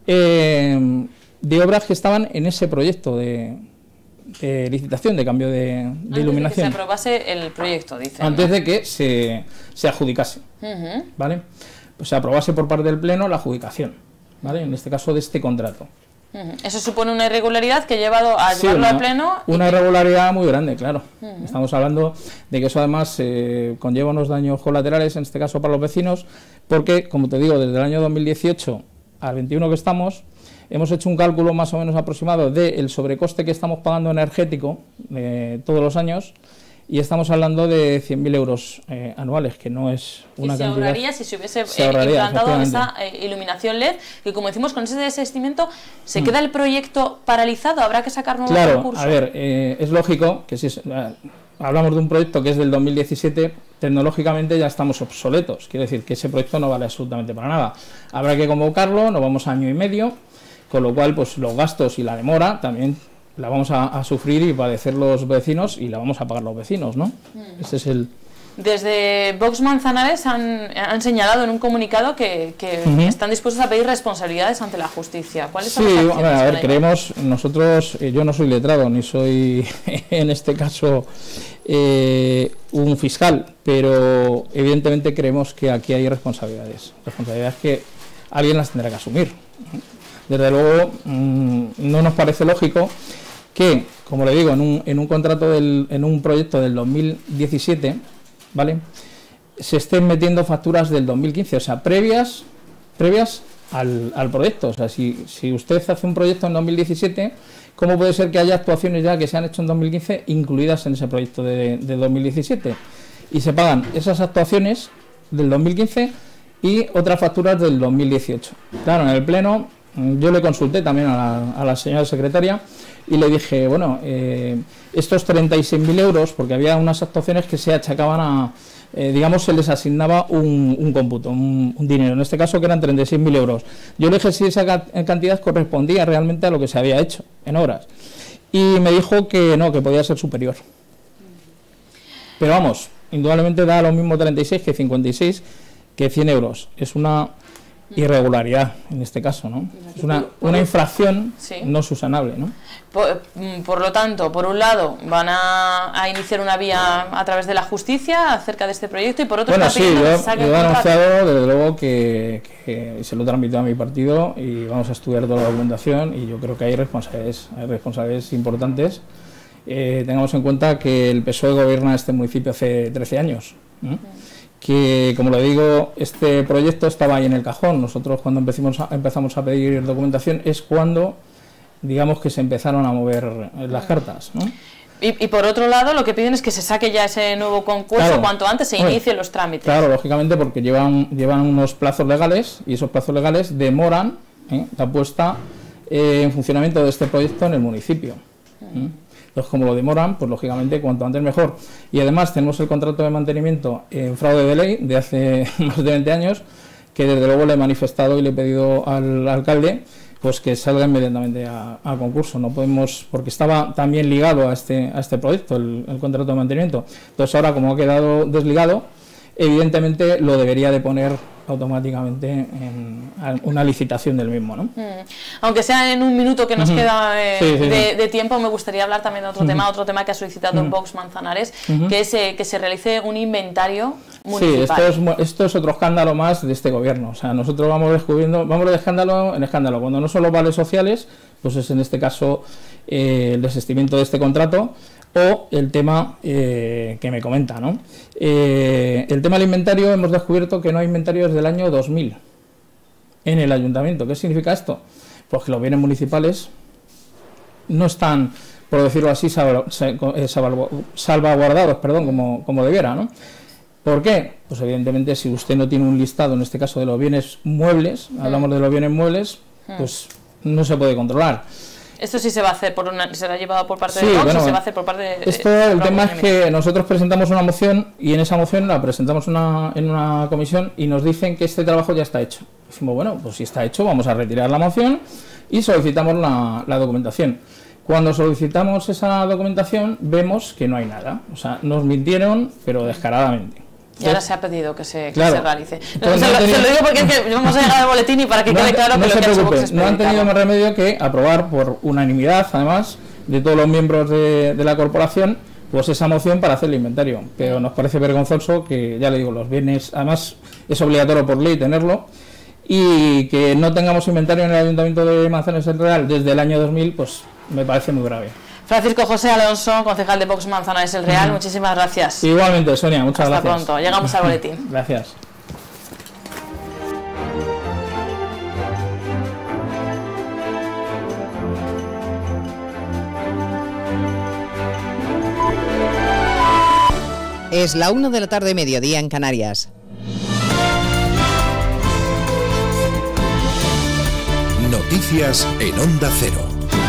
eh, de obras que estaban en ese proyecto de, de licitación, de cambio de, de iluminación. Antes de que se aprobase el proyecto, dice. Antes ¿no? de que se, se adjudicase, Uh-huh. ¿vale? Pues se aprobase por parte del Pleno la adjudicación, ¿vale? En este caso de este contrato. Uh-huh. Eso supone una irregularidad que ha llevado a Sí, llevarlo una, al Pleno. Una irregularidad muy grande, claro. Uh-huh. Estamos hablando de que eso además eh, conlleva unos daños colaterales, en este caso para los vecinos, porque, como te digo, desde el año dos mil dieciocho al veintiuno que estamos, hemos hecho un cálculo más o menos aproximado del sobrecoste que estamos pagando energético eh, todos los años, y estamos hablando de cien mil euros eh, anuales, que no es una y se cantidad... ahorraría si se hubiese se eh, ahorraría, implantado esa eh, iluminación L E D, que como decimos, con ese desistimiento, ¿se Mm. queda el proyecto paralizado? ¿Habrá que sacar nuevos Claro, recursos? a ver, eh, es lógico que si es, eh, hablamos de un proyecto que es del dos mil diecisiete, tecnológicamente ya estamos obsoletos. Quiere decir que ese proyecto no vale absolutamente para nada. Habrá que convocarlo, nos vamos a año y medio, con lo cual pues los gastos y la demora también la vamos a, a sufrir y padecer los vecinos, y la vamos a pagar los vecinos, ¿no? Mm. Ese es el... Desde Vox Manzanares han, han señalado en un comunicado que, que Ujú. están dispuestos a pedir responsabilidades ante la justicia. ¿Cuáles son Sí, las a acciones ver, a que ver, van creemos, nosotros, eh, yo no soy letrado, ni soy en este caso eh, un fiscal, pero evidentemente creemos que aquí hay responsabilidades, responsabilidades que alguien las tendrá que asumir. Desde luego, mmm, no nos parece lógico que, como le digo, en un, en un contrato, del, en un proyecto del dos mil diecisiete, ¿vale?, se estén metiendo facturas del dos mil quince, o sea, previas previas al, al proyecto. O sea, si, si usted hace un proyecto en dos mil diecisiete, ¿cómo puede ser que haya actuaciones ya que se han hecho en dos mil quince incluidas en ese proyecto de, de dos mil diecisiete? Y se pagan esas actuaciones del dos mil quince y otras facturas del dos mil dieciocho. Claro, en el Pleno yo le consulté también a la, a la señora secretaria y le dije, bueno, eh, estos treinta y seis mil euros, porque había unas actuaciones que se achacaban a, eh, digamos, se les asignaba un, un cómputo, un, un dinero, en este caso que eran treinta y seis mil euros. Yo le dije si esa cantidad correspondía realmente a lo que se había hecho en obras, y me dijo que no, que podía ser superior. Pero vamos, indudablemente da lo mismo treinta y seis que cincuenta y seis que cien euros. Es una irregularidad en este caso, ¿no? Es una, una infracción Sí. no subsanable, ¿no? Por, por lo tanto, por un lado, van a, a iniciar una vía a través de la justicia acerca de este proyecto, y por otro, Bueno, están sí, pidiendo yo, que se saque yo el he contrato. anunciado desde luego que, que se lo he transmitido a mi partido y vamos a estudiar toda la documentación, y yo creo que hay responsabilidades, hay responsabilidades importantes. Eh, tengamos en cuenta que el P S O E gobierna este municipio hace trece años, ¿eh? Que, como le digo, este proyecto estaba ahí en el cajón. Nosotros cuando empezamos a, empezamos a pedir documentación es cuando, digamos, que se empezaron a mover las cartas, ¿no? Y, y por otro lado, lo que piden es que se saque ya ese nuevo concurso Claro. cuanto antes se Hombre, inicien los trámites. Claro, lógicamente, porque llevan, llevan unos plazos legales, y esos plazos legales demoran ¿eh? la puesta eh, en funcionamiento de este proyecto en el municipio. ¿eh? Entonces, como lo demoran, pues lógicamente cuanto antes mejor. Y además tenemos el contrato de mantenimiento en fraude de ley de hace más de veinte años, que desde luego le he manifestado y le he pedido al alcalde pues que salga inmediatamente a, a concurso. No podemos, porque estaba también ligado a este, a este proyecto, el, el contrato de mantenimiento. Entonces ahora, como ha quedado desligado, evidentemente lo debería de poner automáticamente en una licitación del mismo, ¿no? Mm. Aunque sea en un minuto que nos Ujú. queda eh, Sí, sí, de, sí. de tiempo, me gustaría hablar también de otro Ujú. tema, otro tema que ha solicitado en Ujú. Vox Manzanares, Ujú. que es eh, que se realice un inventario Sí, municipal. esto es, mu- esto es otro escándalo más de este gobierno. O sea, nosotros vamos descubriendo, vamos de escándalo en escándalo. Cuando no son los vales sociales, pues es en este caso eh, el desistimiento de este contrato, o el tema eh, que me comenta, ¿no? Eh, el tema del inventario, hemos descubierto que no hay inventario desde el año dos mil en el ayuntamiento. ¿Qué significa esto? Pues que los bienes municipales no están, por decirlo así, salva- eh, salva- salvaguardados, perdón, como, como debiera, ¿no? ¿Por qué? Pues evidentemente, si usted no tiene un listado, en este caso de los bienes muebles, hablamos de los bienes muebles, pues no se puede controlar. Esto sí se va a hacer por una, se lo ha llevado por parte Sí, de Vox, bueno, y se va a hacer por parte de Esto, de el la tema es Comunidad. que nosotros presentamos una moción, y en esa moción la presentamos una, en una comisión, y nos dicen que este trabajo ya está hecho. Decimos, bueno, pues si está hecho, vamos a retirar la moción y solicitamos la, la documentación. Cuando solicitamos esa documentación, vemos que no hay nada. O sea, nos mintieron, pero descaradamente. Y ahora se ha pedido que se, que claro. se realice. Pues se, no lo, tenido... se lo digo porque es que hemos llegado al boletín y para que no quede claro no que se lo que preocupe, es no han tenido más remedio que aprobar por unanimidad, además, de todos los miembros de, de la corporación, pues esa moción para hacer el inventario. Pero nos parece vergonzoso que, ya le digo, los bienes, además es obligatorio por ley tenerlo, y que no tengamos inventario en el Ayuntamiento de Manzanares el Real desde el año dos mil, pues me parece muy grave. Francisco José Alonso, concejal de Vox Manzanares el Real, uh-huh. muchísimas gracias. Igualmente, Sonia, muchas Hasta gracias. Hasta pronto, llegamos al boletín. Gracias. Es la una de la tarde, mediodía en Canarias. Noticias en Onda Cero.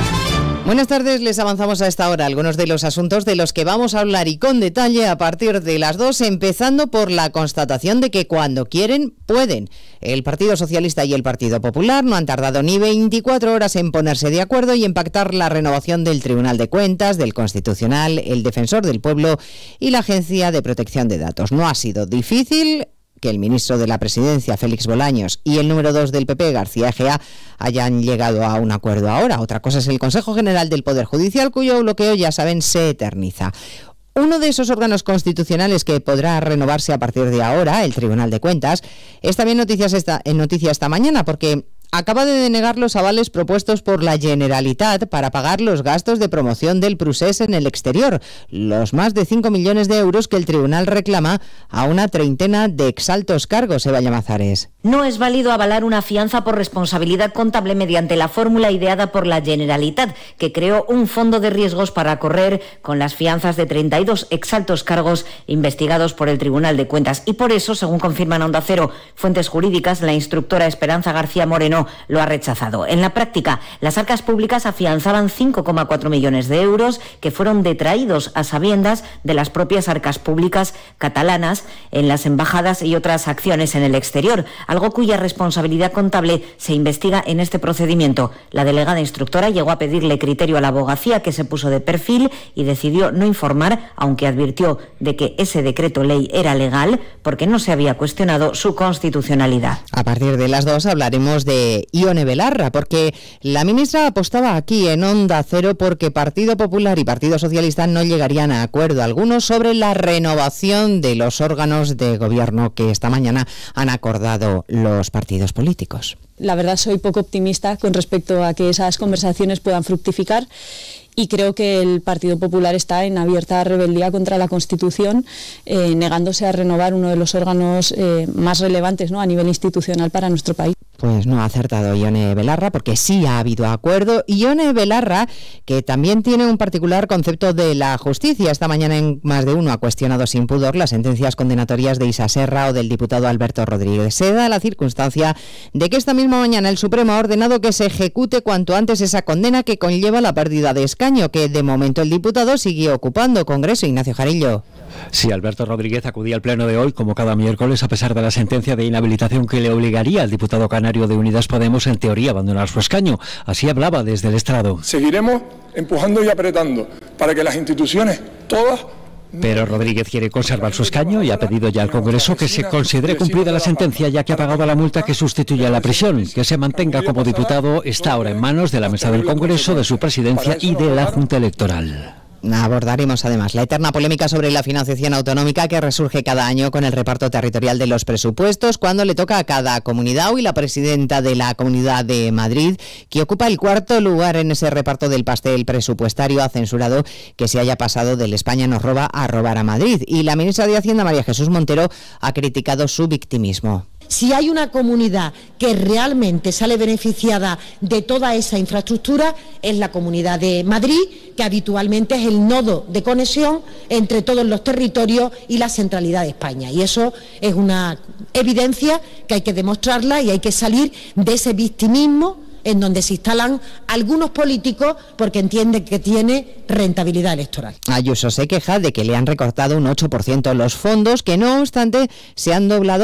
Buenas tardes, les avanzamos a esta hora algunos de los asuntos de los que vamos a hablar y con detalle a partir de las dos, empezando por la constatación de que cuando quieren, pueden. El Partido Socialista y el Partido Popular no han tardado ni veinticuatro horas en ponerse de acuerdo y en pactar la renovación del Tribunal de Cuentas, del Constitucional, el Defensor del Pueblo y la Agencia de Protección de Datos. No ha sido difícil que el ministro de la Presidencia, Félix Bolaños, y el número dos del P P, García Egea, hayan llegado a un acuerdo ahora. Otra cosa es el Consejo General del Poder Judicial, cuyo bloqueo, ya saben, se eterniza. Uno de esos órganos constitucionales que podrá renovarse a partir de ahora, el Tribunal de Cuentas, es también noticias esta, en noticia esta mañana, porque acaba de denegar los avales propuestos por la Generalitat para pagar los gastos de promoción del Prusés en el exterior, los más de cinco millones de euros que el tribunal reclama a una treintena de exaltos cargos. Eva Llamazares. No es válido avalar una fianza por responsabilidad contable mediante la fórmula ideada por la Generalitat, que creó un fondo de riesgos para correr con las fianzas de treinta y dos exaltos cargos investigados por el Tribunal de Cuentas. Y por eso, según confirman Onda Cero fuentes jurídicas, la instructora Esperanza García Moreno lo ha rechazado. En la práctica, las arcas públicas afianzaban cinco coma cuatro millones de euros que fueron detraídos a sabiendas de las propias arcas públicas catalanas en las embajadas y otras acciones en el exterior, algo cuya responsabilidad contable se investiga en este procedimiento. La delegada instructora llegó a pedirle criterio a la abogacía, que se puso de perfil y decidió no informar, aunque advirtió de que ese decreto ley era legal porque no se había cuestionado su constitucionalidad. A partir de las dos hablaremos de Ione Belarra, porque la ministra apostaba aquí en Onda Cero porque Partido Popular y Partido Socialista no llegarían a acuerdo alguno sobre la renovación de los órganos de gobierno que esta mañana han acordado los partidos políticos. La verdad, soy poco optimista con respecto a que esas conversaciones puedan fructificar. Y creo que el Partido Popular está en abierta rebeldía contra la Constitución, eh, negándose a renovar uno de los órganos eh, más relevantes, ¿no?, a nivel institucional para nuestro país. Pues no ha acertado Ione Belarra, porque sí ha habido acuerdo. Ione Belarra, que también tiene un particular concepto de la justicia. Esta mañana en Más de Uno ha cuestionado sin pudor las sentencias condenatorias de Isa Serra o del diputado Alberto Rodríguez. Se da la circunstancia de que esta misma mañana el Supremo ha ordenado que se ejecute cuanto antes esa condena que conlleva la pérdida de escaño, que de momento el diputado sigue ocupando. Congreso, Ignacio Jarillo. Sí, Alberto Rodríguez acudía al pleno de hoy, como cada miércoles, a pesar de la sentencia de inhabilitación que le obligaría al diputado canario de Unidas Podemos, en teoría, a abandonar su escaño. Así hablaba desde el estrado. Seguiremos empujando y apretando para que las instituciones, todas... Pero Rodríguez quiere conservar su escaño y ha pedido ya al Congreso que se considere cumplida la sentencia, ya que ha pagado la multa que sustituye a la prisión. Que se mantenga como diputado está ahora en manos de la mesa del Congreso, de su presidencia y de la Junta Electoral. Abordaremos además la eterna polémica sobre la financiación autonómica que resurge cada año con el reparto territorial de los presupuestos, cuando le toca a cada comunidad. Hoy la presidenta de la Comunidad de Madrid, que ocupa el cuarto lugar en ese reparto del pastel presupuestario, ha censurado que se haya pasado del España nos roba a robar a Madrid. Y la ministra de Hacienda, María Jesús Montero, ha criticado su victimismo. Si hay una comunidad que realmente sale beneficiada de toda esa infraestructura, es la Comunidad de Madrid, que habitualmente es el nodo de conexión entre todos los territorios y la centralidad de España. Y eso es una evidencia que hay que demostrarla y hay que salir de ese victimismo en donde se instalan algunos políticos porque entienden que tiene rentabilidad electoral. Ayuso se queja de que le han recortado un ocho por ciento los fondos, que no obstante se han doblado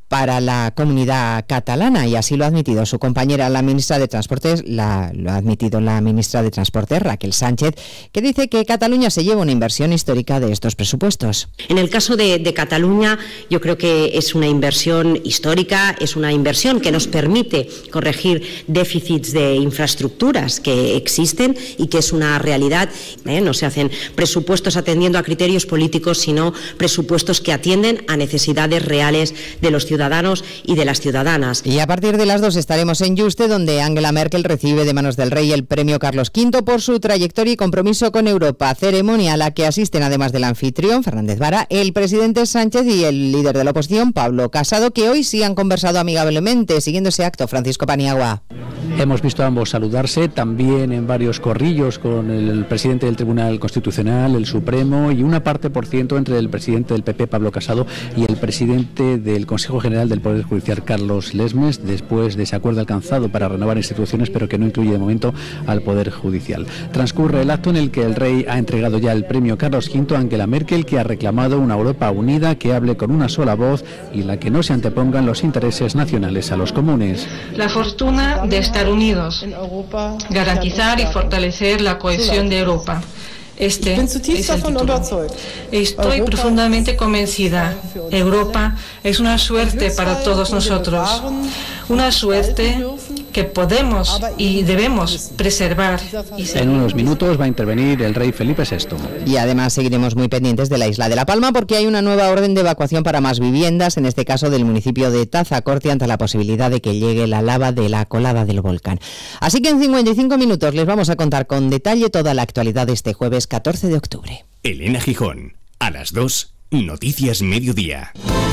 para la comunidad catalana, y así lo ha admitido su compañera, la ministra de Transportes, la, lo ha admitido la ministra de Transportes, Raquel Sánchez, que dice que Cataluña se lleva una inversión histórica de estos presupuestos. En el caso de, de Cataluña, yo creo que es una inversión histórica, es una inversión que nos permite corregir déficits de infraestructuras que existen y que es una realidad. ¿eh? No se hacen presupuestos atendiendo a criterios políticos, sino presupuestos que atienden a necesidades reales de los ciudadanos ciudadanos y de las ciudadanas. Y a partir de las dos estaremos en Yuste, donde Angela Merkel recibe de manos del rey el premio Carlos quinto por su trayectoria y compromiso con Europa, ceremonia a la que asisten, además del anfitrión Fernández Vara, el presidente Sánchez y el líder de la oposición Pablo Casado, que hoy sí han conversado amigablemente. Siguiendo ese acto, Francisco Paniagua. Hemos visto a ambos saludarse, también en varios corrillos con el presidente del Tribunal Constitucional, el Supremo, y una parte, por ciento, entre el presidente del P P, Pablo Casado, y el presidente del Consejo General del Poder Judicial, Carlos Lesmes, después de ese acuerdo alcanzado para renovar instituciones, pero que no incluye de momento al Poder Judicial. Transcurre el acto en el que el rey ha entregado ya el premio Carlos quinto a Angela Merkel, que ha reclamado una Europa unida que hable con una sola voz y en la que no se antepongan los intereses nacionales a los comunes. La fortuna de estar unidos, garantizar y fortalecer la cohesión de Europa. Este es el título. Estoy profundamente convencida. Europa es una suerte para todos nosotros. Una suerte que podemos y debemos preservar. Y en unos minutos va a intervenir el rey Felipe sexto. Y además seguiremos muy pendientes de la isla de La Palma, porque hay una nueva orden de evacuación para más viviendas, en este caso del municipio de Tazacorte, ante la posibilidad de que llegue la lava de la colada del volcán. Así que en cincuenta y cinco minutos les vamos a contar con detalle toda la actualidad de este jueves catorce de octubre. Elena Gijón, a las dos, Noticias Mediodía.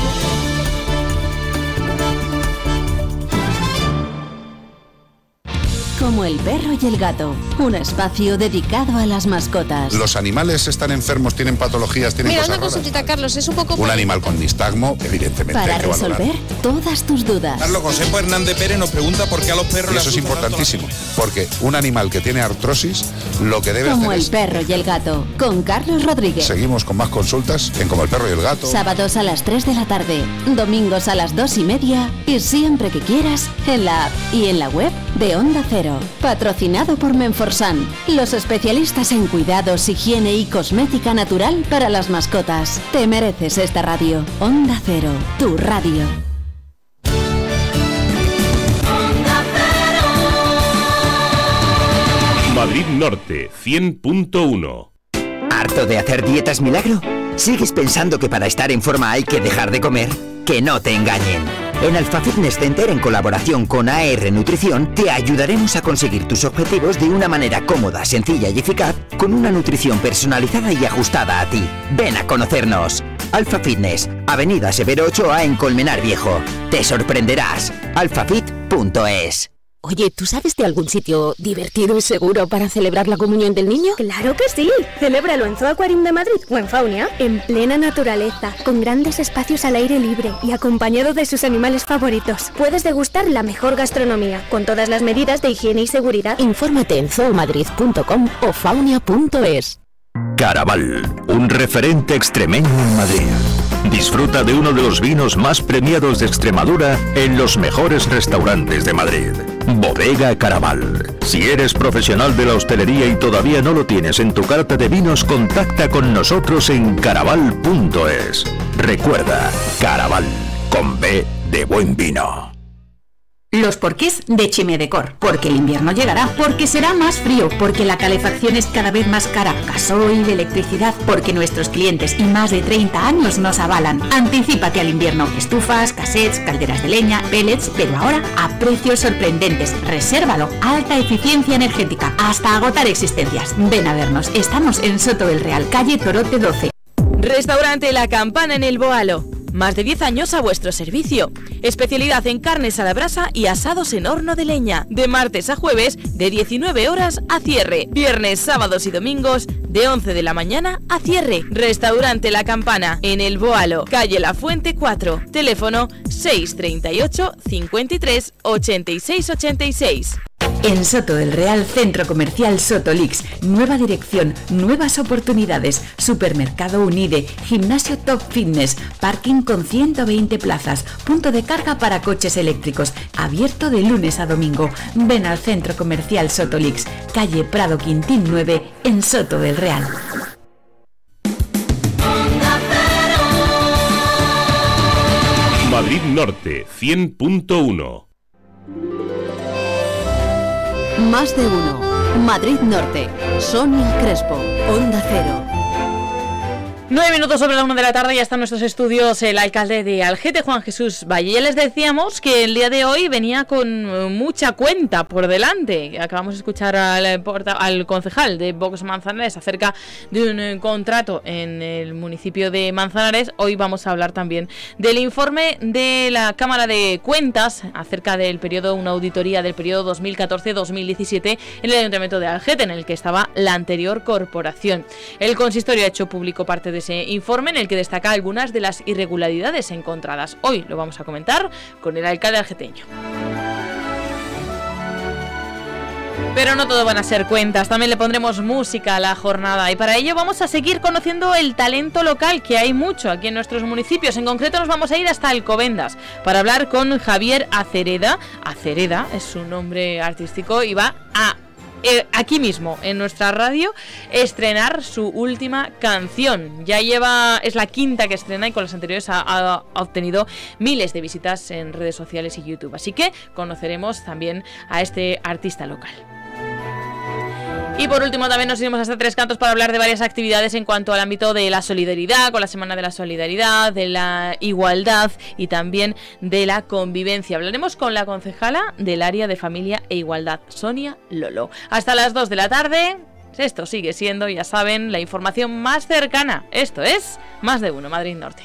Como el perro y el gato, un espacio dedicado a las mascotas. Los animales están enfermos, tienen patologías, tienen Mira, cosas una consultita, raras. Carlos, es un poco... Un animal con nistagmo, evidentemente Para hay que valorar. resolver todas tus dudas. Carlos Josepo Hernández Pérez nos pregunta por qué a los perros... Y eso es importantísimo, porque un animal que tiene artrosis, lo que debe Como hacer el es... perro y el gato, con Carlos Rodríguez. Seguimos con más consultas en Como el perro y el gato. Sábados a las tres de la tarde, domingos a las dos y media y siempre que quieras en la app y en la web de Onda Cero. Patrocinado por Menforsan, los especialistas en cuidados, higiene y cosmética natural para las mascotas. Te mereces esta radio. Onda Cero, tu radio. Madrid Norte, cien punto uno. ¿Harto de hacer dietas milagro? ¿Sigues pensando que para estar en forma hay que dejar de comer? Que no te engañen. En Alfa Fitness Center, en colaboración con A R Nutrición, te ayudaremos a conseguir tus objetivos de una manera cómoda, sencilla y eficaz, con una nutrición personalizada y ajustada a ti. Ven a conocernos. Alfa Fitness, Avenida Severo Ochoa, en Colmenar Viejo. Te sorprenderás. alfafit punto es. Oye, ¿tú sabes de algún sitio divertido y seguro para celebrar la comunión del niño? ¡Claro que sí! Celébralo en Zoo Aquarium de Madrid o en Faunia, en plena naturaleza, con grandes espacios al aire libre y acompañado de sus animales favoritos. Puedes degustar la mejor gastronomía, con todas las medidas de higiene y seguridad. Infórmate en zoomadrid punto com o faunia punto es. Caraval, un referente extremeño en Madrid. Disfruta de uno de los vinos más premiados de Extremadura en los mejores restaurantes de Madrid. Bodega Caraval. Si eres profesional de la hostelería y todavía no lo tienes en tu carta de vinos, contacta con nosotros en caraval punto es. Recuerda, Caraval, con B de buen vino. Los porqués de Chimedecor, porque el invierno llegará, porque será más frío, porque la calefacción es cada vez más cara, gasoil, electricidad, porque nuestros clientes y más de treinta años nos avalan. Anticípate al invierno, estufas, cassettes, calderas de leña, pellets, pero ahora a precios sorprendentes. Resérvalo, alta eficiencia energética, hasta agotar existencias. Ven a vernos, estamos en Soto del Real, calle Torote doce. Restaurante La Campana en El Boalo. Más de diez años a vuestro servicio. Especialidad en carnes a la brasa y asados en horno de leña. De martes a jueves, de diecinueve horas a cierre. Viernes, sábados y domingos, de once de la mañana a cierre. Restaurante La Campana, en El Boalo, calle La Fuente cuatro. Teléfono seis treinta y ocho, cincuenta y tres, ochenta y seis ochenta y seis. En Soto del Real, Centro Comercial Sotolix. Nueva dirección, nuevas oportunidades. Supermercado Unide, gimnasio Top Fitness, parking con ciento veinte plazas, punto de carga para coches eléctricos. Abierto de lunes a domingo. Ven al Centro Comercial Sotolix, calle Prado Quintín nueve, en Soto del Real. Madrid Norte cien punto uno. Más de uno. Madrid Norte. Sonia Crespo. Onda Cero. Nueve minutos sobre la una de la tarde, ya está en nuestros estudios el alcalde de Algete, Juan Jesús Valle. Ya les decíamos que el día de hoy venía con mucha cuenta por delante. Acabamos de escuchar al, al concejal de Vox Manzanares acerca de un contrato en el municipio de Manzanares. Hoy vamos a hablar también del informe de la Cámara de Cuentas acerca del periodo, una auditoría del periodo dos mil catorce dos mil diecisiete en el Ayuntamiento de Algete, en el que estaba la anterior corporación. El consistorio ha hecho público parte de ese informe en el que destaca algunas de las irregularidades encontradas. Hoy lo vamos a comentar con el alcalde algeteño. Pero no todo van a ser cuentas, también le pondremos música a la jornada y para ello vamos a seguir conociendo el talento local, que hay mucho aquí en nuestros municipios. En concreto nos vamos a ir hasta Alcobendas para hablar con Javier Acereda. Acereda es su nombre artístico y va a aquí mismo en nuestra radio estrenar su última canción. Ya lleva, es la quinta que estrena y con las anteriores ha, ha, ha obtenido miles de visitas en redes sociales y YouTube, así que conoceremos también a este artista local. Y por último también nos iremos hasta Tres Cantos para hablar de varias actividades en cuanto al ámbito de la solidaridad, con la Semana de la Solidaridad, de la igualdad y también de la convivencia. Hablaremos con la concejala del área de Familia e Igualdad, Sonia Lolo. Hasta las dos de la tarde, esto sigue siendo, ya saben, la información más cercana. Esto es Más de Uno, Madrid Norte.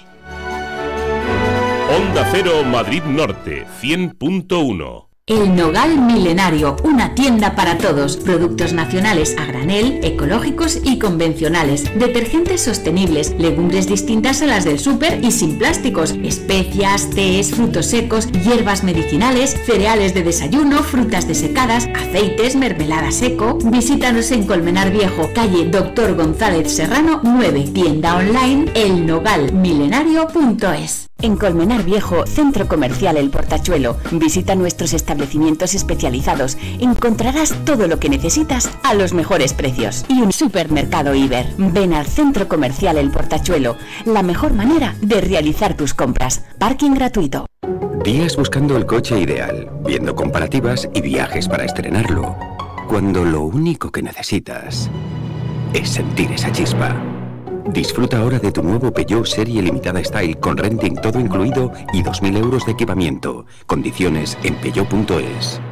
Onda Cero Madrid Norte, cien punto uno. El Nogal Milenario, una tienda para todos. Productos nacionales a granel, ecológicos y convencionales. Detergentes sostenibles, legumbres distintas a las del súper y sin plásticos. Especias, tés, frutos secos, hierbas medicinales, cereales de desayuno, frutas desecadas, aceites, mermelada seco. Visítanos en Colmenar Viejo, calle Doctor González Serrano nueve. Tienda online el nogal milenario punto es. En Colmenar Viejo, Centro Comercial El Portachuelo. Visita nuestros establecimientos especializados. Encontrarás todo lo que necesitas a los mejores precios. Y un supermercado Iber. Ven al Centro Comercial El Portachuelo. La mejor manera de realizar tus compras. Parking gratuito. Días buscando el coche ideal, viendo comparativas y viajes para estrenarlo. Cuando lo único que necesitas es sentir esa chispa. Disfruta ahora de tu nuevo Peugeot Serie Limitada Style con renting todo incluido y dos mil euros de equipamiento. Condiciones en peugeot punto es.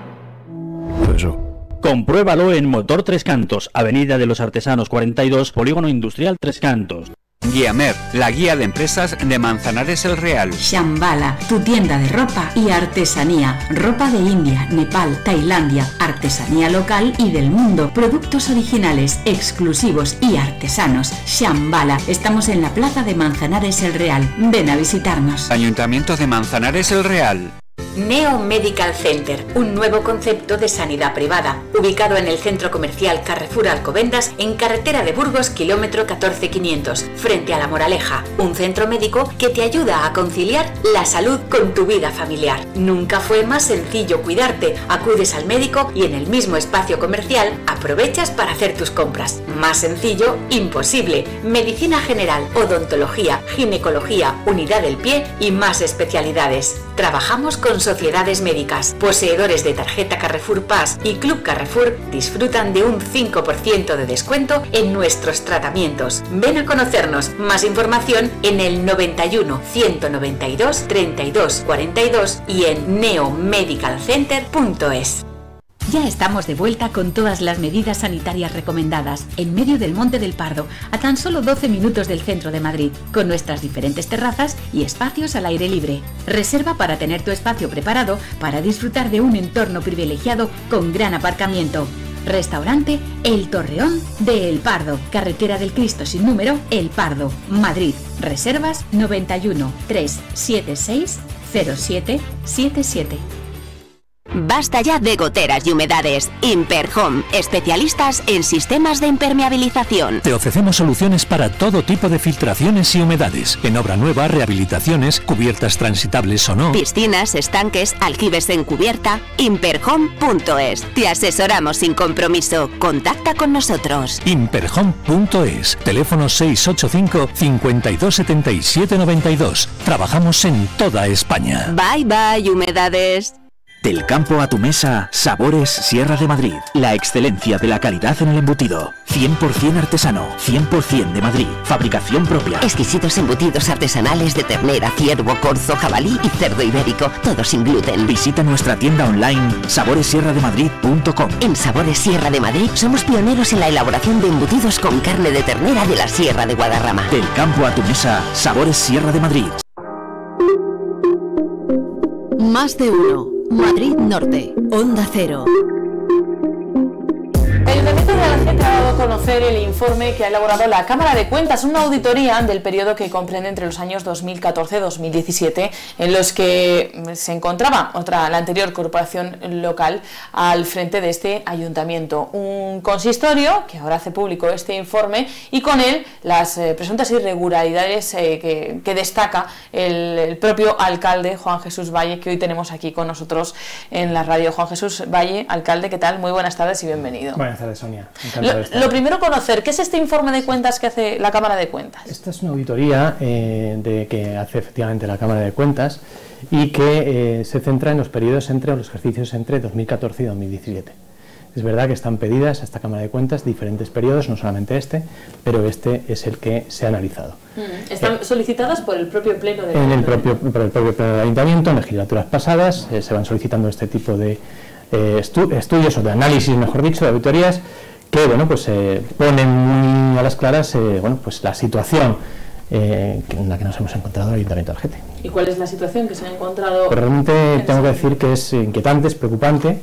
Eso. Compruébalo en Motor Tres Cantos, Avenida de los Artesanos cuarenta y dos, Polígono Industrial Tres Cantos. Guiamer, la guía de empresas de Manzanares el Real. Shambhala, tu tienda de ropa y artesanía. Ropa de India, Nepal, Tailandia, artesanía local y del mundo. Productos originales, exclusivos y artesanos. Shambhala, estamos en la plaza de Manzanares el Real. Ven a visitarnos. Ayuntamiento de Manzanares el Real. Neo Medical Center, un nuevo concepto de sanidad privada, ubicado en el centro comercial Carrefour Alcobendas, en carretera de Burgos, kilómetro catorce quinientos, frente a La Moraleja. Un centro médico que te ayuda a conciliar la salud con tu vida familiar. Nunca fue más sencillo cuidarte. Acudes al médico y en el mismo espacio comercial aprovechas para hacer tus compras. Más sencillo, imposible. Medicina general, odontología, ginecología, unidad del pie y más especialidades. Trabajamos con sociedades médicas. Poseedores de tarjeta Carrefour Pass y Club Carrefour disfrutan de un cinco por ciento de descuento en nuestros tratamientos. Ven a conocernos. Más información en el noventa y uno, ciento noventa y dos, treinta y dos cuarenta y dos y en neo medical center punto es. Ya estamos de vuelta con todas las medidas sanitarias recomendadas, en medio del Monte del Pardo, a tan solo doce minutos del centro de Madrid, con nuestras diferentes terrazas y espacios al aire libre. Reserva para tener tu espacio preparado para disfrutar de un entorno privilegiado con gran aparcamiento. Restaurante El Torreón de El Pardo, carretera del Cristo sin número, El Pardo, Madrid. Reservas noventa y uno, trescientos setenta y seis, cero siete siete siete. Basta ya de goteras y humedades. Imperhome, especialistas en sistemas de impermeabilización. Te ofrecemos soluciones para todo tipo de filtraciones y humedades. En obra nueva, rehabilitaciones, cubiertas transitables o no. Piscinas, estanques, aljibes en cubierta. Imperhome punto es. Te asesoramos sin compromiso. Contacta con nosotros. Imperhome punto es. Teléfono seis ocho cinco, cinco dos siete siete nueve dos. Trabajamos en toda España. Bye bye, humedades. Del campo a tu mesa, Sabores Sierra de Madrid. La excelencia de la calidad en el embutido. cien por cien artesano, cien por cien de Madrid. Fabricación propia. Exquisitos embutidos artesanales de ternera, ciervo, corzo, jabalí y cerdo ibérico. Todo sin gluten. Visita nuestra tienda online sabores sierra de madrid punto com. En Sabores Sierra de Madrid somos pioneros en la elaboración de embutidos con carne de ternera de la Sierra de Guadarrama. Del campo a tu mesa, Sabores Sierra de Madrid. Más de uno. Madrid Norte, Onda Cero. El Ayuntamiento de Algeciras ha dado a conocer el informe que ha elaborado la Cámara de Cuentas, una auditoría del periodo que comprende entre los años dos mil catorce y dos mil diecisiete, en los que se encontraba otra, la anterior corporación local al frente de este ayuntamiento. Un consistorio que ahora hace público este informe y con él las eh, presuntas irregularidades eh, que, que destaca el, el propio alcalde Juan Jesús Valle, que hoy tenemos aquí con nosotros en la radio. Juan Jesús Valle, alcalde, ¿qué tal? Muy buenas tardes y bienvenido. Buenas tardes, Sonia. Lo, lo primero, conocer, ¿qué es este informe de cuentas que hace la Cámara de Cuentas? Esta es una auditoría eh, de, que hace efectivamente la Cámara de Cuentas y que eh, se centra en los periodos entre los ejercicios entre dos mil catorce y dos mil diecisiete. Es verdad que están pedidas a esta Cámara de Cuentas diferentes periodos, no solamente este, pero este es el que se ha analizado. ¿Están eh, solicitadas por el propio Pleno del en el propio, por el propio Pleno del Ayuntamiento? En legislaturas pasadas eh, se van solicitando este tipo de eh, estu estudios o de análisis, mejor dicho, de auditorías, que bueno, pues eh, ponen muy a las claras eh, bueno, pues la situación eh, en la que nos hemos encontrado en el Ayuntamiento de Algete. ¿Y cuál es la situación que se ha encontrado? Pues realmente tengo que decir que es inquietante, es preocupante.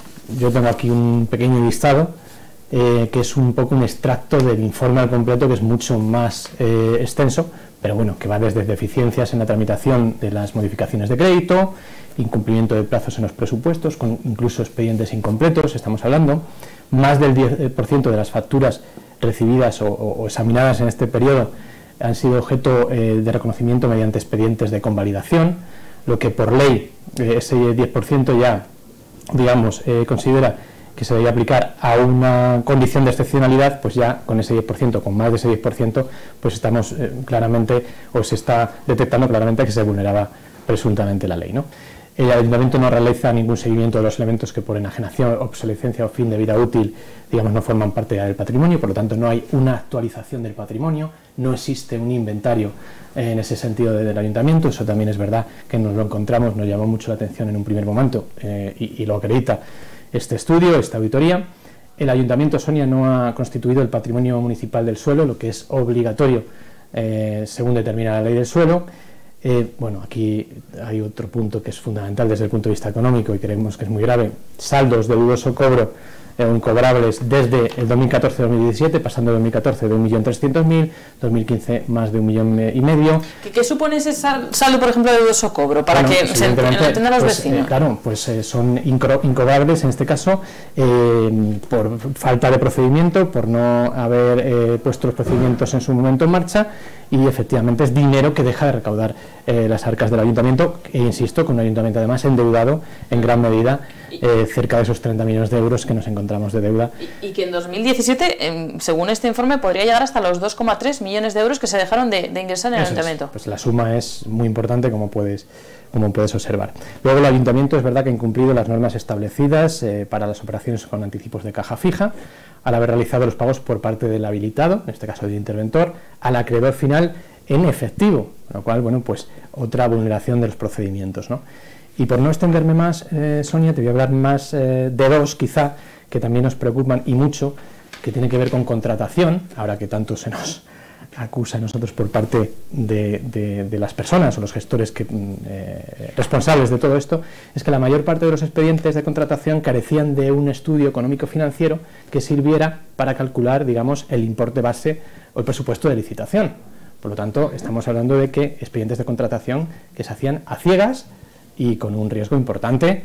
Yo tengo aquí un pequeño listado eh, que es un poco un extracto del informe al completo, que es mucho más eh, extenso, pero bueno, que va desde deficiencias en la tramitación de las modificaciones de crédito, incumplimiento de plazos en los presupuestos, con incluso expedientes incompletos, estamos hablando. Más del diez por ciento de las facturas recibidas o, o, o examinadas en este periodo han sido objeto eh, de reconocimiento mediante expedientes de convalidación, lo que por ley eh, ese diez por ciento ya, digamos, eh, considera que se debe aplicar a una condición de excepcionalidad. Pues ya con ese diez por ciento, con más de ese diez por ciento, pues estamos eh, claramente, o se está detectando claramente que se vulneraba presuntamente la ley, ¿no? El Ayuntamiento no realiza ningún seguimiento de los elementos que por enajenación, obsolescencia o fin de vida útil, digamos, no forman parte del patrimonio, por lo tanto no hay una actualización del patrimonio, no existe un inventario eh, en ese sentido del Ayuntamiento. Eso también es verdad que nos lo encontramos, nos llamó mucho la atención en un primer momento eh, y, y lo acredita este estudio, esta auditoría. El Ayuntamiento, Sonia, no ha constituido el patrimonio municipal del suelo, lo que es obligatorio eh, según determina la ley del suelo. Eh, bueno, aquí hay otro punto que es fundamental desde el punto de vista económico y creemos que es muy grave: saldos de dudoso cobro eh, incobrables desde el dos mil catorce a dos mil diecisiete, pasando de dos mil catorce de un millón trescientos mil, dos mil quince más de un millón y medio. ¿Qué, qué supone ese saldo, por ejemplo, de dudoso cobro? Para bueno, que se entiendan los pues, vecinos. Eh, claro, pues eh, son incobrables en este caso eh, por falta de procedimiento, por no haber eh, puesto los procedimientos en su momento en marcha, y efectivamente es dinero que deja de recaudar eh, las arcas del Ayuntamiento, e insisto, con un Ayuntamiento además endeudado en gran medida, eh, cerca de esos treinta millones de euros que nos encontramos de deuda. Y, y que en dos mil diecisiete, eh, según este informe, podría llegar hasta los dos coma tres millones de euros que se dejaron de, de ingresar en el Eso Ayuntamiento. Es, pues la suma es muy importante, como puedes, como puedes observar. Luego el Ayuntamiento es verdad que ha incumplido las normas establecidas eh, para las operaciones con anticipos de caja fija, al haber realizado los pagos por parte del habilitado, en este caso del interventor, al acreedor final en efectivo, con lo cual, bueno, pues otra vulneración de los procedimientos, ¿no? Y por no extenderme más, eh, Sonia, te voy a hablar más eh, de dos, quizá, que también nos preocupan y mucho, que tiene que ver con contratación, ahora que tanto se nos acusa a nosotros por parte de, de, de las personas o los gestores que, eh, responsables de todo esto. Es que la mayor parte de los expedientes de contratación carecían de un estudio económico-financiero que sirviera para calcular, digamos, el importe base o el presupuesto de licitación. Por lo tanto, estamos hablando de que expedientes de contratación que se hacían a ciegas y con un riesgo importante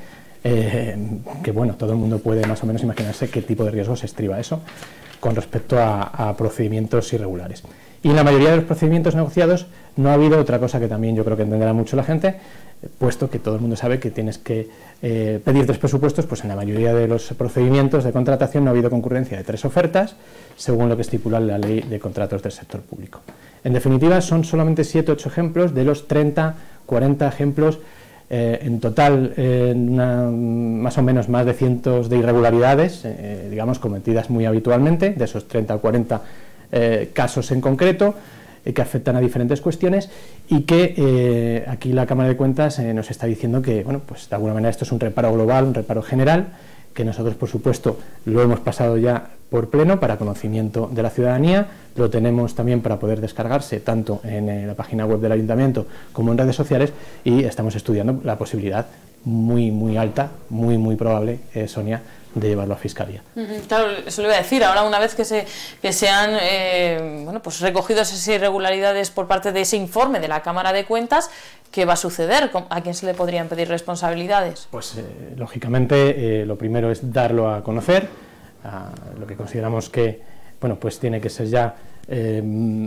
eh, que bueno, todo el mundo puede más o menos imaginarse qué tipo de riesgos estriba eso con respecto a, a procedimientos irregulares. Y en la mayoría de los procedimientos negociados no ha habido otra cosa que también yo creo que entenderá mucho la gente, puesto que todo el mundo sabe que tienes que eh, pedir tres presupuestos, pues en la mayoría de los procedimientos de contratación no ha habido concurrencia de tres ofertas, según lo que estipula la Ley de Contratos del Sector Público. En definitiva, son solamente siete u ocho ejemplos de los treinta, cuarenta ejemplos, eh, en total eh, una, más o menos más de cientos de irregularidades, eh, digamos, cometidas muy habitualmente, de esos treinta o cuarenta eh, casos en concreto, que afectan a diferentes cuestiones y que eh, aquí la Cámara de Cuentas eh, nos está diciendo que, bueno, pues de alguna manera esto es un reparo global, un reparo general, que nosotros, por supuesto, lo hemos pasado ya por pleno para conocimiento de la ciudadanía, lo tenemos también para poder descargarse tanto en eh, la página web del Ayuntamiento como en redes sociales, y estamos estudiando la posibilidad muy, muy alta, muy, muy probable, eh, Sonia, de llevarlo a Fiscalía. Claro, eso le iba a decir. Ahora, una vez que se, que se han eh, bueno, pues recogido esas irregularidades por parte de ese informe de la Cámara de Cuentas, ¿qué va a suceder? ¿A quién se le podrían pedir responsabilidades? Pues, eh, lógicamente, eh, lo primero es darlo a conocer, a lo que consideramos que, bueno, pues tiene que ser ya eh,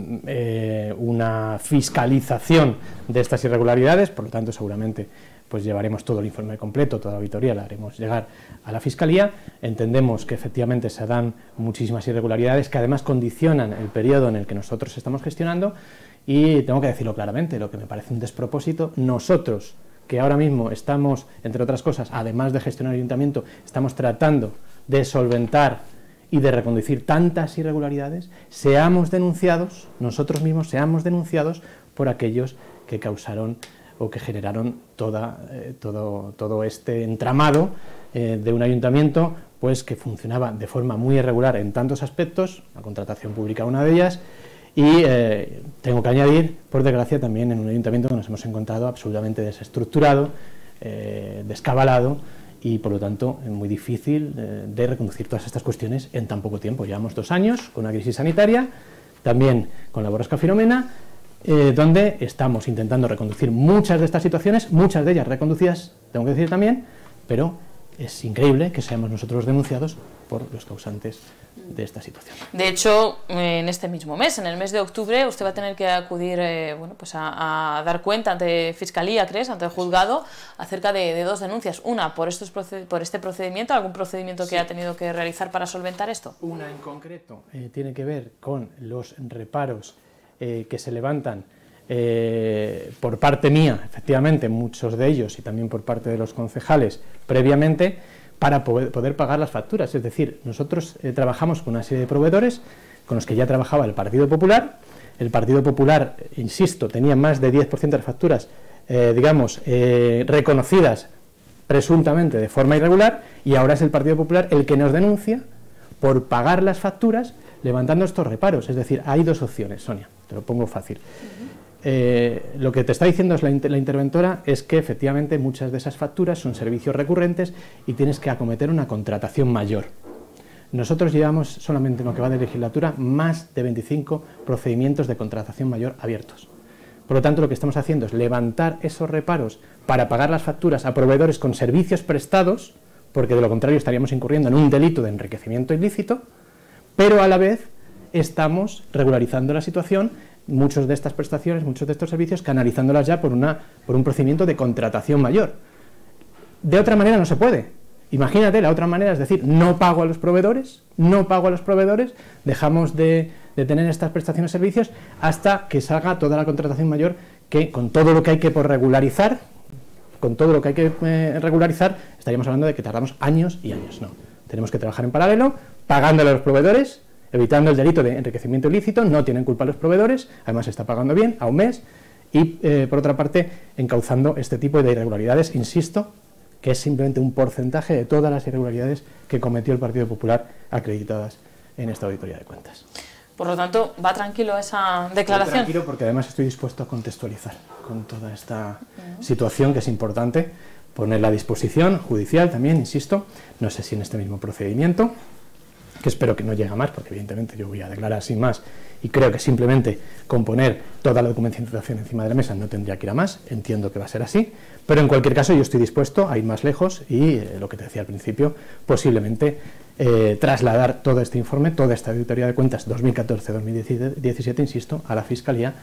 eh, una fiscalización de estas irregularidades, por lo tanto, seguramente pues llevaremos todo el informe completo, toda la auditoría la haremos llegar a la Fiscalía. Entendemos que efectivamente se dan muchísimas irregularidades que además condicionan el periodo en el que nosotros estamos gestionando, y tengo que decirlo claramente, lo que me parece un despropósito, nosotros que ahora mismo estamos, entre otras cosas, además de gestionar el Ayuntamiento, estamos tratando de solventar y de reconducir tantas irregularidades, seamos denunciados, nosotros mismos seamos denunciados por aquellos que causaron o que generaron toda, eh, todo, todo este entramado eh, de un ayuntamiento pues que funcionaba de forma muy irregular en tantos aspectos, la contratación pública una de ellas, y eh, tengo que añadir, por desgracia, también en un ayuntamiento que nos hemos encontrado absolutamente desestructurado, eh, descabalado, y por lo tanto es muy difícil eh, de reconducir todas estas cuestiones en tan poco tiempo. Llevamos dos años con una crisis sanitaria, también con la borrasca Filomena, Eh, donde estamos intentando reconducir muchas de estas situaciones, muchas de ellas reconducidas, tengo que decir también, pero es increíble que seamos nosotros denunciados por los causantes de esta situación. De hecho, en este mismo mes, en el mes de octubre, usted va a tener que acudir eh, bueno, pues a, a dar cuenta ante Fiscalía, ¿crees?, ante el juzgado, acerca de, de dos denuncias. Una, por, estos por este procedimiento, algún procedimiento que sí ha tenido que realizar para solventar esto. Una en concreto eh, tiene que ver con los reparos Eh, que se levantan eh, por parte mía, efectivamente, muchos de ellos, y también por parte de los concejales previamente, para poder, poder pagar las facturas. Es decir, nosotros eh, trabajamos con una serie de proveedores con los que ya trabajaba el Partido Popular. El Partido Popular, insisto, tenía más de diez por ciento de las facturas, eh, digamos, eh, reconocidas presuntamente de forma irregular, y ahora es el Partido Popular el que nos denuncia por pagar las facturas levantando estos reparos. Es decir, hay dos opciones, Sonia, te lo pongo fácil. Uh-huh. eh, lo que te está diciendo es la, la interventora es que efectivamente muchas de esas facturas son servicios recurrentes y tienes que acometer una contratación mayor. Nosotros llevamos solamente en lo que va de legislatura más de veinticinco procedimientos de contratación mayor abiertos. Por lo tanto, lo que estamos haciendo es levantar esos reparos para pagar las facturas a proveedores con servicios prestados, porque de lo contrario estaríamos incurriendo en un delito de enriquecimiento ilícito, pero a la vez estamos regularizando la situación, muchas de estas prestaciones, muchos de estos servicios, canalizándolas ya por, una, por un procedimiento de contratación mayor. De otra manera no se puede. Imagínate, la otra manera es decir, no pago a los proveedores, no pago a los proveedores, dejamos de, de tener estas prestaciones de servicios hasta que salga toda la contratación mayor, que con todo lo que hay que por regularizar, con todo lo que hay que eh, regularizar, estaríamos hablando de que tardamos años y años. No, tenemos que trabajar en paralelo, pagándole a los proveedores, evitando el delito de enriquecimiento ilícito, no tienen culpa los proveedores, además se está pagando bien, a un mes, y eh, por otra parte, encauzando este tipo de irregularidades, insisto, que es simplemente un porcentaje de todas las irregularidades que cometió el Partido Popular acreditadas en esta auditoría de cuentas. Por lo tanto, ¿va tranquilo esa declaración? Voy tranquilo porque además estoy dispuesto a contextualizar con toda esta uh-huh. situación, que es importante ponerla a disposición judicial también, insisto, no sé si en este mismo procedimiento, que espero que no llegue a más, porque evidentemente yo voy a declarar sin más, y creo que simplemente con poner toda la documentación encima de la mesa no tendría que ir a más, entiendo que va a ser así, pero en cualquier caso yo estoy dispuesto a ir más lejos y, eh, lo que te decía al principio, posiblemente eh, trasladar todo este informe, toda esta auditoría de cuentas dos mil catorce dos mil diecisiete, insisto, a la Fiscalía,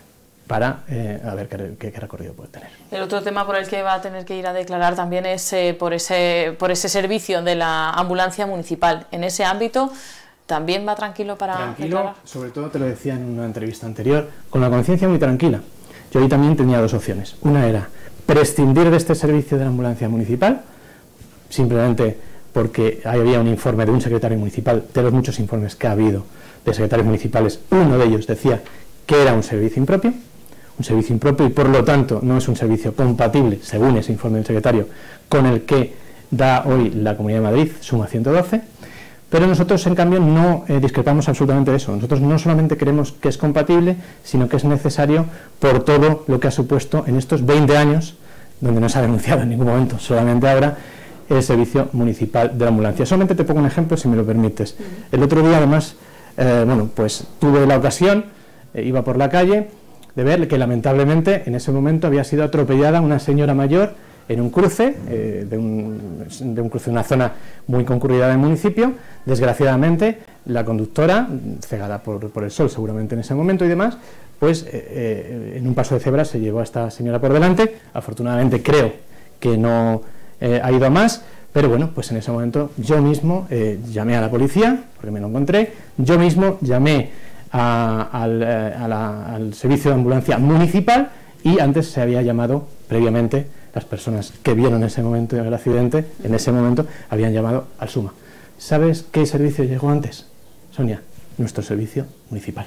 para eh, a ver qué, qué, qué recorrido puede tener. El otro tema por el que va a tener que ir a declarar también es eh, por, ese, por ese servicio de la ambulancia municipal. En ese ámbito, ¿también va tranquilo para Tranquilo, declarar? Sobre todo te lo decía en una entrevista anterior, con la conciencia muy tranquila. Yo ahí también tenía dos opciones. Una era prescindir de este servicio de la ambulancia municipal, simplemente porque había un informe de un secretario municipal, de los muchos informes que ha habido de secretarios municipales, uno de ellos decía que era un servicio impropio, un servicio impropio y por lo tanto no es un servicio compatible, según ese informe del secretario, con el que da hoy la Comunidad de Madrid, suma ciento doce, pero nosotros en cambio no eh, discrepamos absolutamente de eso. Nosotros no solamente creemos que es compatible, sino que es necesario por todo lo que ha supuesto en estos veinte años, donde no se ha denunciado en ningún momento, solamente ahora, el servicio municipal de la ambulancia. Solamente te pongo un ejemplo, si me lo permites. El otro día además, eh, bueno, pues tuve la ocasión, eh, iba por la calle, de ver que lamentablemente en ese momento había sido atropellada una señora mayor en un cruce, eh, de, un, de un cruce de una zona muy concurrida del municipio. Desgraciadamente la conductora, cegada por, por el sol seguramente en ese momento y demás, pues eh, eh, en un paso de cebra se llevó a esta señora por delante. Afortunadamente creo que no eh, ha ido a más, pero bueno, pues en ese momento yo mismo eh, llamé a la policía, porque me lo encontré, yo mismo llamé A, al, a la, al servicio de ambulancia municipal y antes se había llamado previamente, las personas que vieron ese momento del accidente, en ese momento habían llamado al SUMA. ¿Sabes qué servicio llegó antes, Sonia? Nuestro servicio municipal.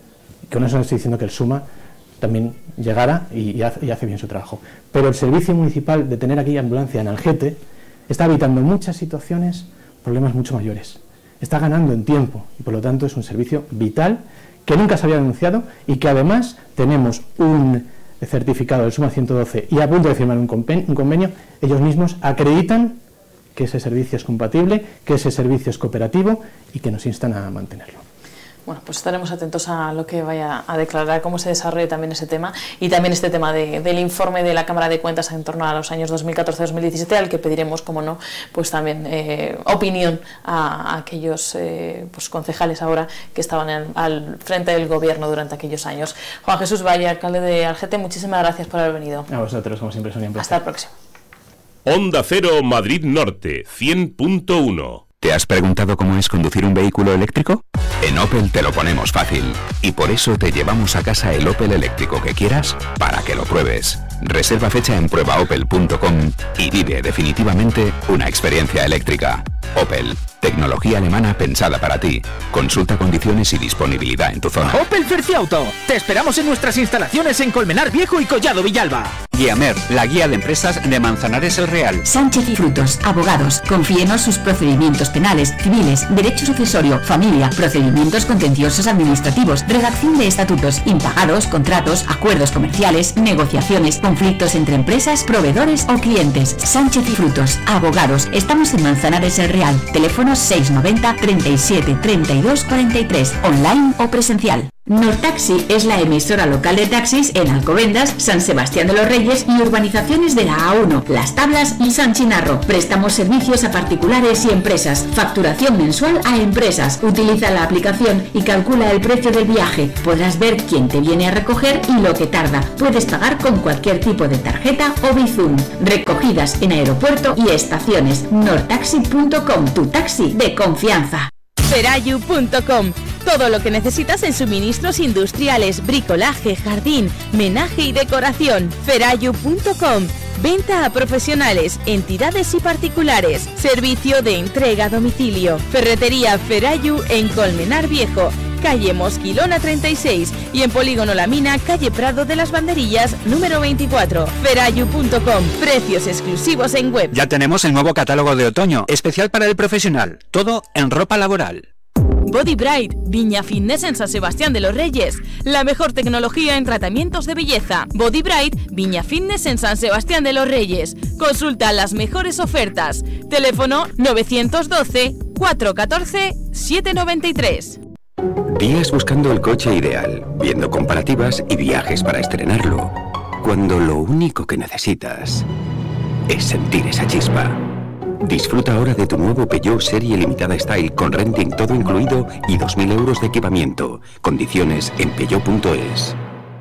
Y con eso no estoy diciendo que el SUMA también llegara y, y, hace, y hace bien su trabajo, pero el servicio municipal de tener aquí ambulancia en Algete está evitando muchas situaciones, problemas mucho mayores. Está ganando en tiempo y por lo tanto es un servicio vital que nunca se había denunciado y que además tenemos un certificado del SUMA ciento doce y a punto de firmar un convenio, un convenio, ellos mismos acreditan que ese servicio es compatible, que ese servicio es cooperativo y que nos instan a mantenerlo. Bueno, pues estaremos atentos a lo que vaya a declarar, cómo se desarrolle también ese tema y también este tema de, del informe de la Cámara de Cuentas en torno a los años dos mil catorce dos mil diecisiete, al que pediremos, como no, pues también eh, opinión a, a aquellos eh, pues concejales ahora que estaban en, al frente del gobierno durante aquellos años. Juan Jesús Valle, alcalde de Algete, muchísimas gracias por haber venido. A vosotros, como siempre, Sonia. Hasta el próximo. Onda Cero Madrid Norte, cien punto uno. ¿Te has preguntado cómo es conducir un vehículo eléctrico? En Opel te lo ponemos fácil y por eso te llevamos a casa el Opel eléctrico que quieras para que lo pruebes. Reserva fecha en prueba opel punto com y vive definitivamente una experiencia eléctrica. Opel, tecnología alemana pensada para ti. Consulta condiciones y disponibilidad en tu zona. Opel Ferciauto. Te esperamos en nuestras instalaciones en Colmenar Viejo y Collado Villalba. Guiamer, la guía de empresas de Manzanares el Real. Sánchez y Frutos, abogados. Confíenos sus procedimientos penales, civiles, derecho sucesorio, familia, procedimientos contenciosos administrativos, redacción de estatutos, impagados, contratos, acuerdos comerciales, negociaciones, conflictos entre empresas, proveedores o clientes. Sánchez y Frutos, abogados. Estamos en Manzanares el Real. Teléfono seis noventa, treinta y siete, treinta y dos, cuarenta y tres. Online o presencial. Nortaxi es la emisora local de taxis en Alcobendas, San Sebastián de los Reyes y urbanizaciones de la A uno, Las Tablas y San Chinarro. Prestamos servicios a particulares y empresas. Facturación mensual a empresas. Utiliza la aplicación y calcula el precio del viaje. Podrás ver quién te viene a recoger y lo que tarda. Puedes pagar con cualquier tipo de tarjeta o Bizum. Recogidas en aeropuerto y estaciones. Nortaxi punto com, tu taxi de confianza. Ferayu punto com. Todo lo que necesitas en suministros industriales, bricolaje, jardín, menaje y decoración. Ferayu punto com. Venta a profesionales, entidades y particulares. Servicio de entrega a domicilio. Ferretería Ferayu en Colmenar Viejo, calle Mosquilona treinta y seis y en Polígono La Mina, calle Prado de las Banderillas, número veinticuatro. Ferayu punto com. Precios exclusivos en web. Ya tenemos el nuevo catálogo de otoño, especial para el profesional. Todo en ropa laboral. Body Bright, Viña Fitness en San Sebastián de los Reyes. La mejor tecnología en tratamientos de belleza. Body Bright, Viña Fitness en San Sebastián de los Reyes. Consulta las mejores ofertas. Teléfono nueve uno dos, cuatro uno cuatro, siete nueve tres. Días buscando el coche ideal, viendo comparativas y viajes para estrenarlo, cuando lo único que necesitas es sentir esa chispa. Disfruta ahora de tu nuevo Peugeot Serie Limitada Style con renting todo incluido y dos mil euros de equipamiento. Condiciones en peugeot punto es.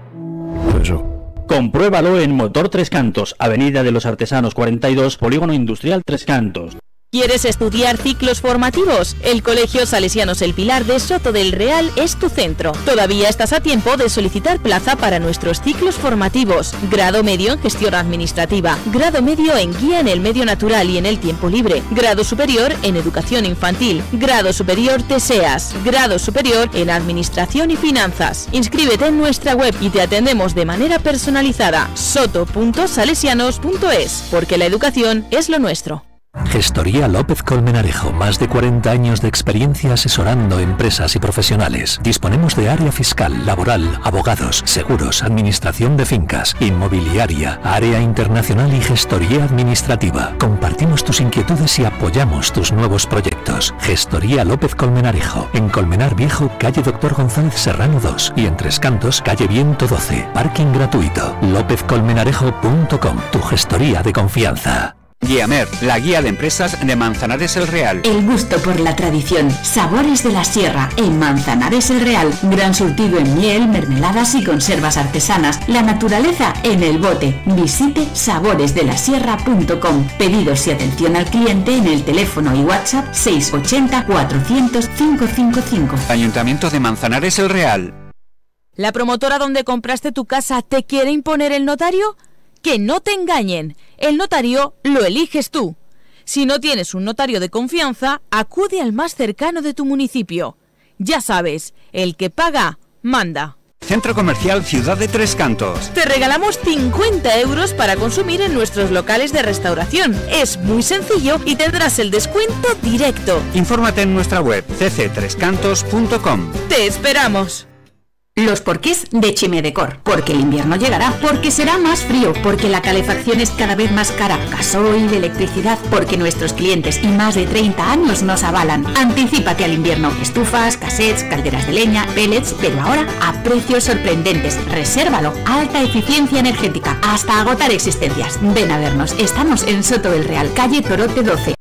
Compruébalo en Motor Tres Cantos, Avenida de los Artesanos cuarenta y dos, Polígono Industrial Tres Cantos. ¿Quieres estudiar ciclos formativos? El Colegio Salesianos El Pilar de Soto del Real es tu centro. Todavía estás a tiempo de solicitar plaza para nuestros ciclos formativos. Grado medio en gestión administrativa, grado medio en guía en el medio natural y en el tiempo libre, grado superior en educación infantil, grado superior TESEAS, grado superior en administración y finanzas. Inscríbete en nuestra web y te atendemos de manera personalizada. soto punto salesianos punto es, porque la educación es lo nuestro. Gestoría López Colmenarejo, más de cuarenta años de experiencia asesorando empresas y profesionales. Disponemos de área fiscal, laboral, abogados, seguros, administración de fincas, inmobiliaria, área internacional y gestoría administrativa. Compartimos tus inquietudes y apoyamos tus nuevos proyectos. Gestoría López Colmenarejo, en Colmenar Viejo, calle Doctor González Serrano dos y en Tres Cantos, calle Viento doce. Parking gratuito. lópez colmenarejo punto com, tu gestoría de confianza. Guiamer, la guía de empresas de Manzanares el Real. El gusto por la tradición, sabores de la sierra, en Manzanares el Real. Gran surtido en miel, mermeladas y conservas artesanas. La naturaleza en el bote. Visite sabores de la sierra punto com. Pedidos y atención al cliente en el teléfono y WhatsApp seis ochenta, cuatrocientos, quinientos cincuenta y cinco. Ayuntamiento de Manzanares el Real. ¿La promotora donde compraste tu casa te quiere imponer el notario? Que no te engañen, el notario lo eliges tú. Si no tienes un notario de confianza, acude al más cercano de tu municipio. Ya sabes, el que paga, manda. Centro Comercial Ciudad de Tres Cantos. Te regalamos cincuenta euros para consumir en nuestros locales de restauración. Es muy sencillo y tendrás el descuento directo. Infórmate en nuestra web c c tres cantos punto com. ¡Te esperamos! Los porqués de Chimedecor, porque el invierno llegará, porque será más frío, porque la calefacción es cada vez más cara, gasoil, electricidad, porque nuestros clientes y más de treinta años nos avalan. Anticípate al invierno, estufas, cassettes, calderas de leña, pellets, pero ahora a precios sorprendentes. Resérvalo, alta eficiencia energética, hasta agotar existencias. Ven a vernos, estamos en Soto del Real, calle Torote doce.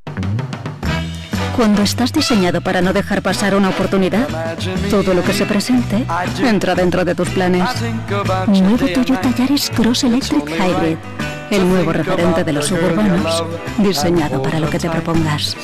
Cuando estás diseñado para no dejar pasar una oportunidad, todo lo que se presente entra dentro de tus planes. Nuevo Toyota Yaris Cross Electric Hybrid, el nuevo referente de los suburbanos, diseñado para lo que te propongas.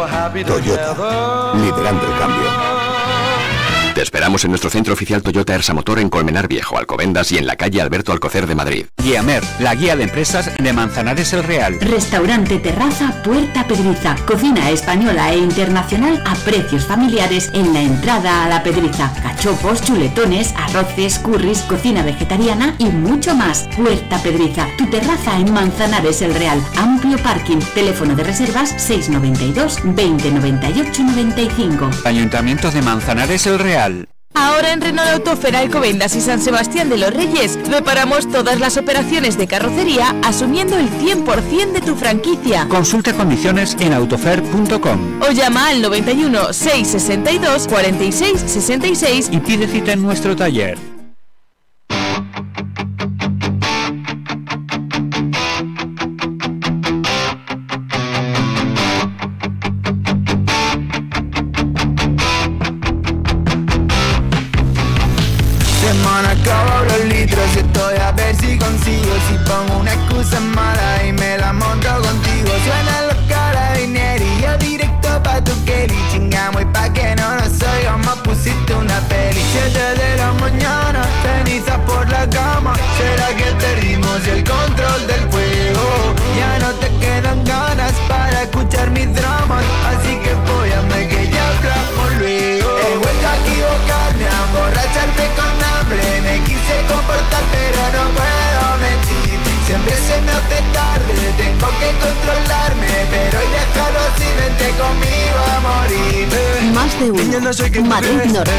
Toyota, liderando el cambio. Te esperamos en nuestro centro oficial Toyota Ersa Motor en Colmenar Viejo, Alcobendas y en la calle Alberto Alcocer de Madrid. Guiamer, la guía de empresas de Manzanares el Real. Restaurante Terraza Puerta Pedriza. Cocina española e internacional a precios familiares en la entrada a la Pedriza. Cachopos, chuletones, arroces, curris, cocina vegetariana y mucho más. Puerta Pedriza, tu terraza en Manzanares el Real. Amplio parking. Teléfono de reservas seis noventa y dos, veinte noventa y ocho noventa y cinco. Ayuntamiento de Manzanares el Real. Ahora en Renault Autofer Alcobendas y San Sebastián de los Reyes reparamos todas las operaciones de carrocería asumiendo el cien por ciento de tu franquicia. Consulta condiciones en autofer punto com o llama al noventa y uno, seiscientos sesenta y dos, cuarenta y seis sesenta y seis y pide cita en nuestro taller. Estoy a ver si consigo, si pongo una excusa mala y me la monto contigo. Suenan los carabineros y yo directo pa' tu Kelly. Chingamos y pa' que no nos oigamos pusiste una peli. Siete de la mañana, ceniza por la cama. ¿Será que perdimos el control del juego? Ya no te quedan ganas para escuchar mis dramas, así que apóyame que ya hablamos luego. He vuelto a equivocarme, a emborracharte con hambre. Me quise comportar pero no puedo mentir. Siempre se me hace tarde, tengo que controlarme, pero hoy déjalo así, vente conmigo a morir. Más de uno. Madrid Norte.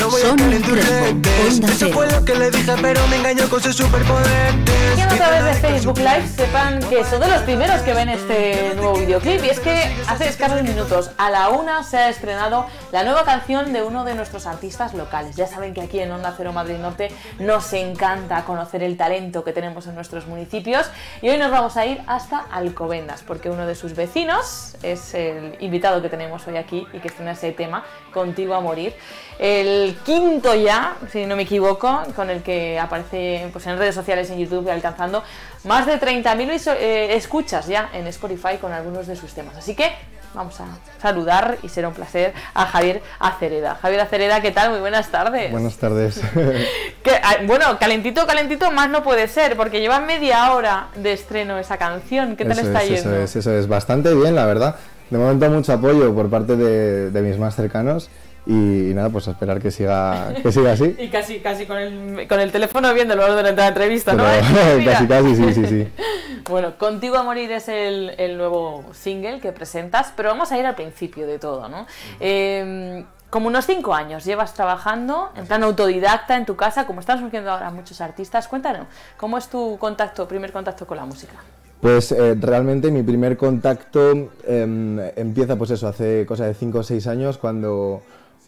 Sonia Crespo, Onda Cero. Fue lo que le dije, pero me engañó con su superpoder. Que a través de Facebook Live sepan que son de los primeros que ven este nuevo videoclip. Y es que hace escasos minutos, a la una, se ha estrenado la nueva canción de uno de nuestros artistas locales. Ya saben que aquí en Onda Cero Madrid Norte nos encanta conocer el talento que tenemos en nuestros municipios. Y hoy nos vamos a ir hasta Alcobendas, porque uno de sus vecinos es el invitado que tenemos hoy aquí y que estrena ese tema, Contigo a morir. El quinto ya, si no me equivoco, con el que aparece pues, en redes sociales, en YouTube, alcanzando más de treinta mil eh, escuchas ya en Spotify con algunos de sus temas. Así que vamos a saludar y será un placer a Javier Acereda. Javier Acereda, ¿qué tal? Muy buenas tardes. Buenas tardes. que, bueno, calentito, calentito más no puede ser, porque lleva media hora de estreno esa canción. ¿Qué tal eso está es, yendo? Eso es, eso es, bastante bien, la verdad. De momento mucho apoyo por parte de, de mis más cercanos. Y, y nada, pues a esperar que siga, que siga así. Y casi, casi con el, con el teléfono viéndolo durante la entrevista, pero, ¿no? ¿Eh? casi, casi, sí, sí, sí. Bueno, Contigo a morir es el, el nuevo single que presentas, pero vamos a ir al principio de todo, ¿no? Eh, como unos cinco años llevas trabajando en plan autodidacta en tu casa, como están surgiendo ahora muchos artistas. Cuéntanos, ¿cómo es tu contacto, primer contacto con la música? Pues eh, realmente mi primer contacto eh, empieza pues eso, hace cosa de cinco o seis años, cuando...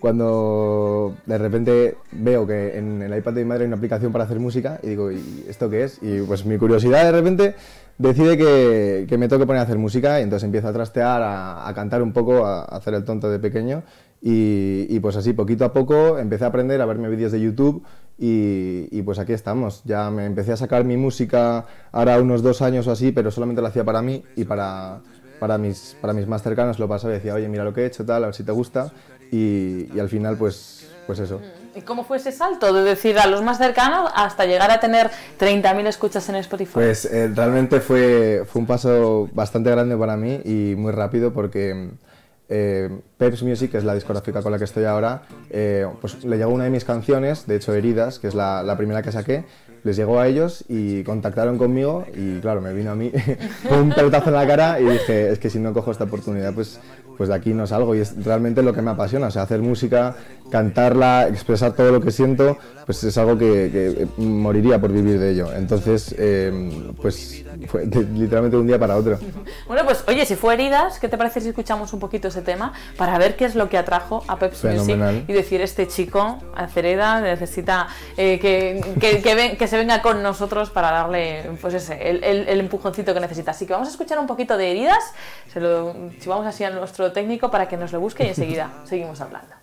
Cuando de repente veo que en el iPad de mi madre hay una aplicación para hacer música y digo, ¿y esto qué es? Y pues mi curiosidad de repente decide que, que me toque poner a hacer música y entonces empiezo a trastear, a, a cantar un poco, a, a hacer el tonto de pequeño y, y pues así poquito a poco empecé a aprender a verme vídeos de YouTube y, y pues aquí estamos. Ya me empecé a sacar mi música ahora unos dos años o así, pero solamente lo hacía para mí y para, para, mis, para mis más cercanos lo pasaba y decía, oye, mira lo que he hecho, tal, a ver si te gusta. Y, y al final, pues, pues eso. ¿Y cómo fue ese salto de decir a los más cercanos hasta llegar a tener treinta mil escuchas en Spotify? Pues eh, realmente fue, fue un paso bastante grande para mí y muy rápido porque eh, Peps Music, que es la discográfica con la que estoy ahora, eh, pues le llegó una de mis canciones, de hecho Heridas, que es la, la primera que saqué, les llegó a ellos y contactaron conmigo y claro, me vino a mí un pelotazo en la cara y dije, es que si no cojo esta oportunidad, pues, pues de aquí no salgo y es realmente lo que me apasiona, o sea, hacer música, cantarla, expresar todo lo que siento, pues es algo que, que moriría por vivir de ello. Entonces, eh, pues fue de, literalmente de un día para otro. Bueno, pues oye, si fue Heridas, ¿qué te parece si escuchamos un poquito ese tema para ver qué es lo que atrajo a Peps Music y decir, este chico, Acereda, necesita eh, que, que, que, ven, que se venga con nosotros para darle pues ese, el, el, el empujoncito que necesita? Así que vamos a escuchar un poquito de Heridas, se lo llevamos así a nuestro técnico para que nos lo busque y enseguida seguimos hablando.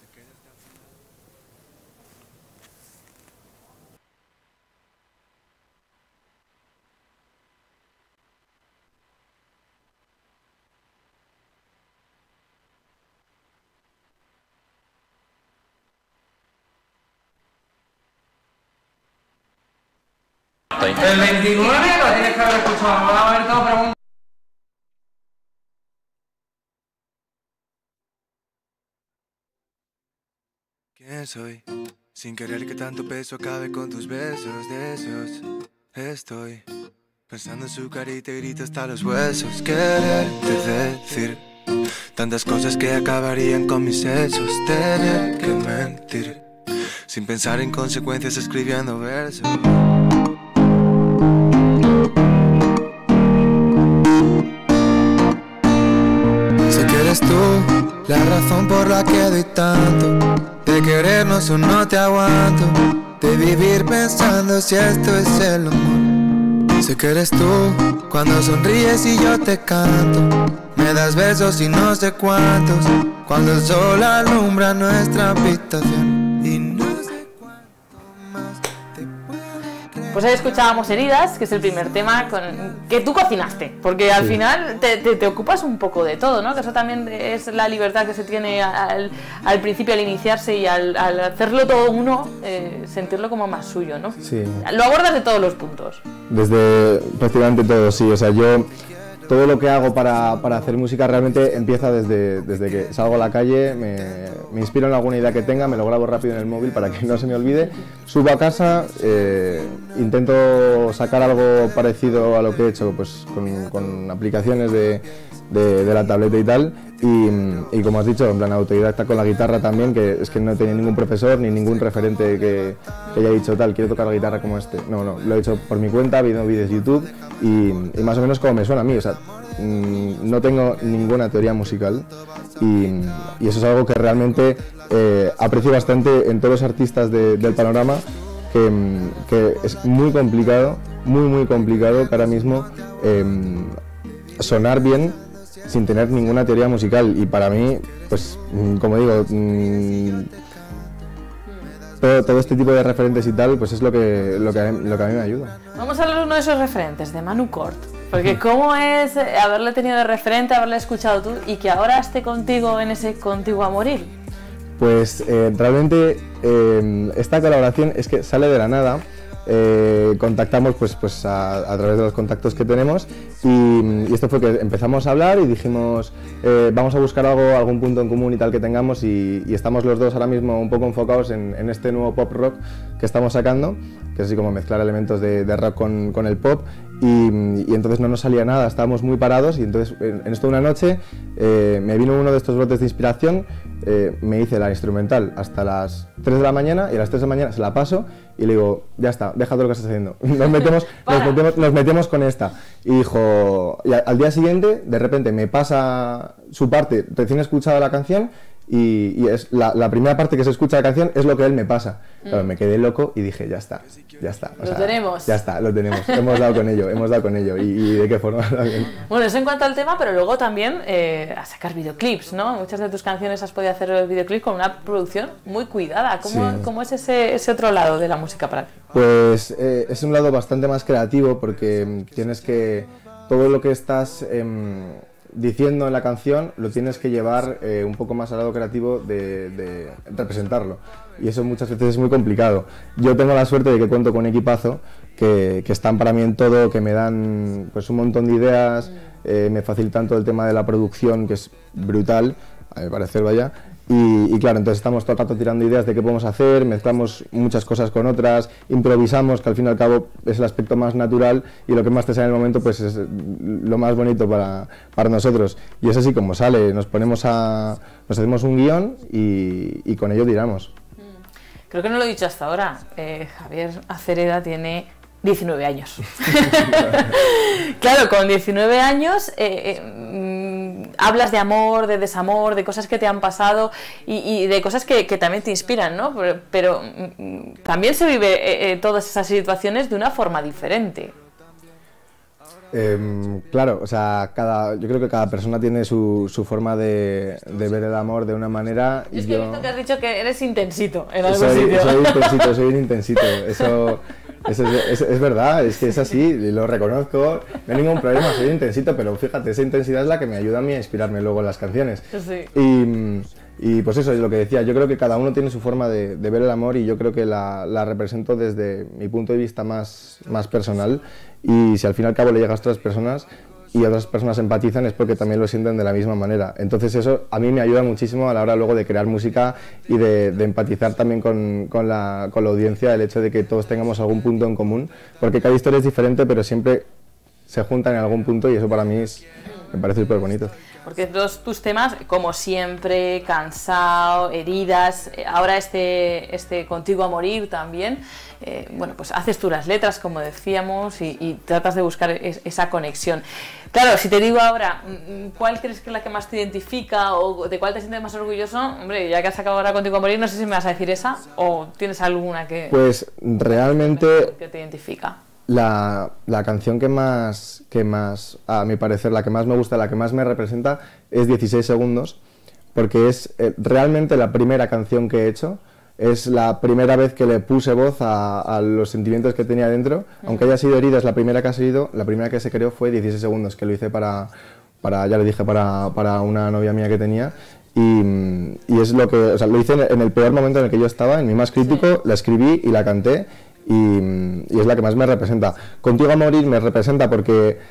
El veintinueve lo tienes que haber escuchado. Vamos a ver cómo pregunta. ¿Quién soy? Sin querer que tanto peso acabe con tus besos de esos. Estoy pensando en su carita y grito hasta los huesos. Quererte decir tantas cosas que acabarían con mis sesos. Tener que mentir sin pensar en consecuencias escribiendo versos. Eres tú la razón por la que doy tanto. De querernos o no te aguanto. De vivir pensando si esto es el amor. Sé que eres tú cuando sonríes y yo te canto. Me das besos y no sé cuántos. Cuando el sol alumbra nuestra habitación. Y no sé cuánto más te puedo creer. Pues ahí escuchábamos Heridas, que es el primer tema con, que tú cocinaste, porque al sí. final te, te, te ocupas un poco de todo, ¿no? Que eso también es la libertad que se tiene al, al principio, al iniciarse y al, al hacerlo todo uno, eh, sentirlo como más suyo, ¿no? Sí. Lo abordas de todos los puntos. Desde prácticamente todo, sí. O sea, yo todo lo que hago para, para hacer música realmente empieza desde, desde que salgo a la calle, me, me inspiro en alguna idea que tenga, me lo grabo rápido en el móvil para que no se me olvide, subo a casa, eh, intento sacar algo parecido a lo que he hecho pues, con, con aplicaciones de, de, de la tableta y tal, y, y como has dicho, en plan autodidacta con la guitarra también, que es que no tenía ningún profesor ni ningún referente que, que haya dicho tal, quiero tocar la guitarra como este, no, no, lo he hecho por mi cuenta, viendo vídeos de YouTube y, y más o menos como me suena a mí, o sea, mmm, no tengo ninguna teoría musical y, y eso es algo que realmente eh, aprecio bastante en todos los artistas de, del panorama, que, que es muy complicado, muy muy complicado que ahora mismo eh, sonar bien sin tener ninguna teoría musical, y para mí, pues, como digo, mmm, todo, todo este tipo de referentes y tal, pues es lo que, lo que, lo que a mí me ayuda. Vamos a hablar de uno de esos referentes, de Manu Cort, porque cómo es haberle tenido de referente, haberle escuchado tú, y que ahora esté contigo en ese Contigo a Morir. Pues eh, realmente eh, esta colaboración es que sale de la nada. Eh, contactamos pues, pues a, a través de los contactos que tenemos y, y esto fue que empezamos a hablar y dijimos eh, vamos a buscar algo, algún punto en común y tal que tengamos, y, y estamos los dos ahora mismo un poco enfocados en, en este nuevo pop rock que estamos sacando, que es así como mezclar elementos de, de rock con, con el pop, y, y entonces no nos salía nada, estábamos muy parados, y entonces en, en esto una noche eh, me vino uno de estos brotes de inspiración, eh, me hice la instrumental hasta las tres de la mañana y a las tres de la mañana se la paso y le digo, ya está, deja todo lo que estás haciendo, nos metemos, nos metemos, nos metemos con esta. Y dijo, y al día siguiente de repente me pasa su parte recién escuchada la canción, y, y es la, la primera parte que se escucha de la canción es lo que él me pasa. Mm. Claro, me quedé loco y dije, ya está, ya está. O lo sea, tenemos. Ya está, lo tenemos, hemos dado con ello, hemos dado con ello, y, y de qué forma también. Bueno, eso en cuanto al tema, pero luego también eh, a sacar videoclips, ¿no? Muchas de tus canciones has podido hacer el videoclip con una producción muy cuidada. ¿Cómo, sí. ¿cómo es ese, ese otro lado de la música para ti? Pues eh, es un lado bastante más creativo, porque tienes que, todo lo que estás eh, diciendo en la canción lo tienes que llevar eh, un poco más al lado creativo de, de representarlo, y eso muchas veces es muy complicado. Yo tengo la suerte de que cuento con un equipazo que, que están para mí en todo, que me dan pues un montón de ideas, eh, me facilitan todo el tema de la producción, que es brutal, a mi parecer, vaya. Y, y claro, entonces estamos todo el rato tirando ideas de qué podemos hacer, mezclamos muchas cosas con otras, improvisamos, que al fin y al cabo es el aspecto más natural, y lo que más te sale en el momento pues es lo más bonito para, para nosotros. Y es así como sale, nos ponemos a, nos hacemos un guión y, y con ello tiramos. Creo que no lo he dicho hasta ahora, eh, Javier Acereda tiene diecinueve años. Claro, con diecinueve años eh, eh, hablas de amor, de desamor, de cosas que te han pasado y, y de cosas que, que también te inspiran, ¿no? Pero, pero mm, también se vive eh, eh, todas esas situaciones de una forma diferente. Eh, claro, o sea, cada, yo creo que cada persona tiene su, su forma de, de ver el amor de una manera. Y es y que yo... he visto que has dicho que eres intensito en algún soy, sitio. Soy intensito, soy un intensito. Eso, eso es, es, es verdad, es que es así, lo reconozco, no hay ningún problema, soy intensito, pero fíjate, esa intensidad es la que me ayuda a mí a inspirarme luego en las canciones. Sí. Y, y pues eso es lo que decía, yo creo que cada uno tiene su forma de, de ver el amor, y yo creo que la, la represento desde mi punto de vista más, más personal, y si al fin y al cabo le llega a otras personas y otras personas empatizan, es porque también lo sienten de la misma manera. Entonces eso a mí me ayuda muchísimo a la hora luego de crear música y de, de empatizar también con, con, la, con la audiencia, el hecho de que todos tengamos algún punto en común, porque cada historia es diferente, pero siempre se juntan en algún punto, y eso para mí es, me parece súper bonito. Porque todos tus temas, como siempre, Cansado, Heridas, ahora este, este Contigo a Morir también, eh, bueno, pues haces tú las letras, como decíamos, y, y tratas de buscar es, esa conexión. Claro, si te digo ahora, ¿cuál crees que es la que más te identifica o de cuál te sientes más orgulloso? Hombre, ya que has sacado ahora Contigo a Morir, no sé si me vas a decir esa o tienes alguna que, pues realmente que te identifica. La, la canción que más, que más, a mi parecer, la que más me gusta, la que más me representa es dieciséis segundos, porque es eh, realmente la primera canción que he hecho, es la primera vez que le puse voz a, a los sentimientos que tenía dentro, uh-huh. Aunque haya sido Heridas la primera que ha sido, la primera que se creó fue dieciséis segundos, que lo hice para, para ya le dije, para, para una novia mía que tenía. Y, y es lo que, o sea, lo hice en, en el peor momento en el que yo estaba, en mi más crítico, sí. La escribí y la canté. Y, y es la que más me representa. Contigo a Morir me representa porque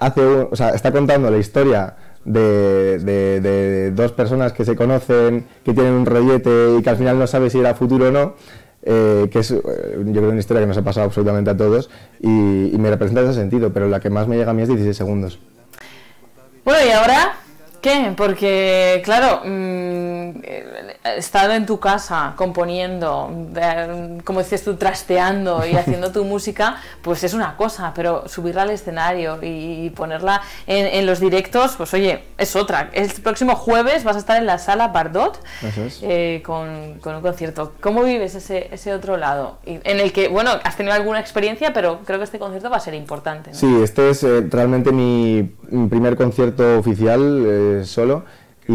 hace un, o sea, está contando la historia de, de, de dos personas que se conocen, que tienen un rollete y que al final no sabe si era futuro o no, eh, que es yo creo una historia que nos ha pasado absolutamente a todos y, y me representa en ese sentido, pero la que más me llega a mí es dieciséis segundos. Bueno, ¿y ahora qué? Porque, claro, mmm, estar en tu casa componiendo, eh, como dices tú, trasteando y haciendo tu música, pues es una cosa, pero subirla al escenario y ponerla en, en los directos, pues oye, es otra. El próximo jueves vas a estar en la Sala Bardot eh, con, con un concierto. ¿Cómo vives ese, ese otro lado? Y en el que, bueno, has tenido alguna experiencia, pero creo que este concierto va a ser importante, ¿no? Sí, este es eh, realmente mi, mi primer concierto oficial eh, solo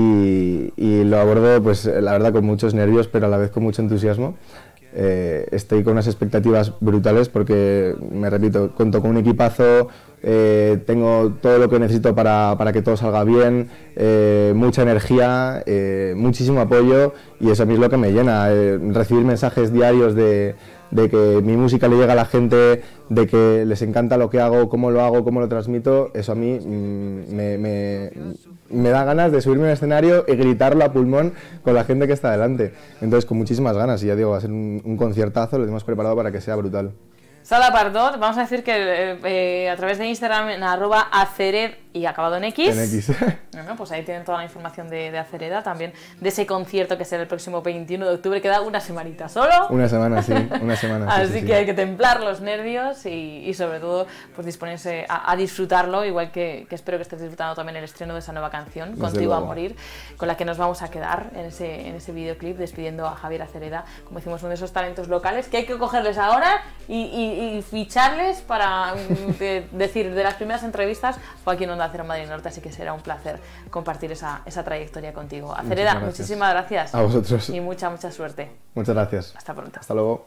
y, y lo abordo pues la verdad con muchos nervios pero a la vez con mucho entusiasmo. Eh, estoy con unas expectativas brutales porque, me repito, cuento con un equipazo, eh, tengo todo lo que necesito para, para que todo salga bien, eh, mucha energía, eh, muchísimo apoyo y eso a mí es lo que me llena, eh, recibir mensajes diarios de, de que mi música le llega a la gente, de que les encanta lo que hago, cómo lo hago, cómo lo transmito, eso a mí mm, me, me, me da ganas de subirme al escenario y gritarlo a pulmón con la gente que está delante. Entonces con muchísimas ganas y ya digo, va a ser un, un conciertazo, lo hemos preparado para que sea brutal. Sala Bardot, vamos a decir que eh, eh, a través de Instagram en arroba acered y acabado en X. En X. Bueno, pues ahí tienen toda la información de, de Acereda, también de ese concierto que será el próximo veintiuno de octubre, queda una semanita solo. Una semana, sí, una semana. Así sí, sí, que sí. hay que templar los nervios y, y sobre todo pues disponerse a, a disfrutarlo, igual que, que espero que estés disfrutando también el estreno de esa nueva canción, Desde Contigo luego. a Morir, con la que nos vamos a quedar en ese, en ese videoclip despidiendo a Javier Acereda, como decimos, uno de esos talentos locales que hay que cogerles ahora y, y, y ficharles para de, decir de las primeras entrevistas fue aquí en Onda Cero Madrid Norte, así que será un placer compartir esa, esa trayectoria contigo. Acereda, gracias. muchísimas gracias. A vosotros. Y mucha, mucha suerte. Muchas gracias. Hasta pronto. Hasta luego.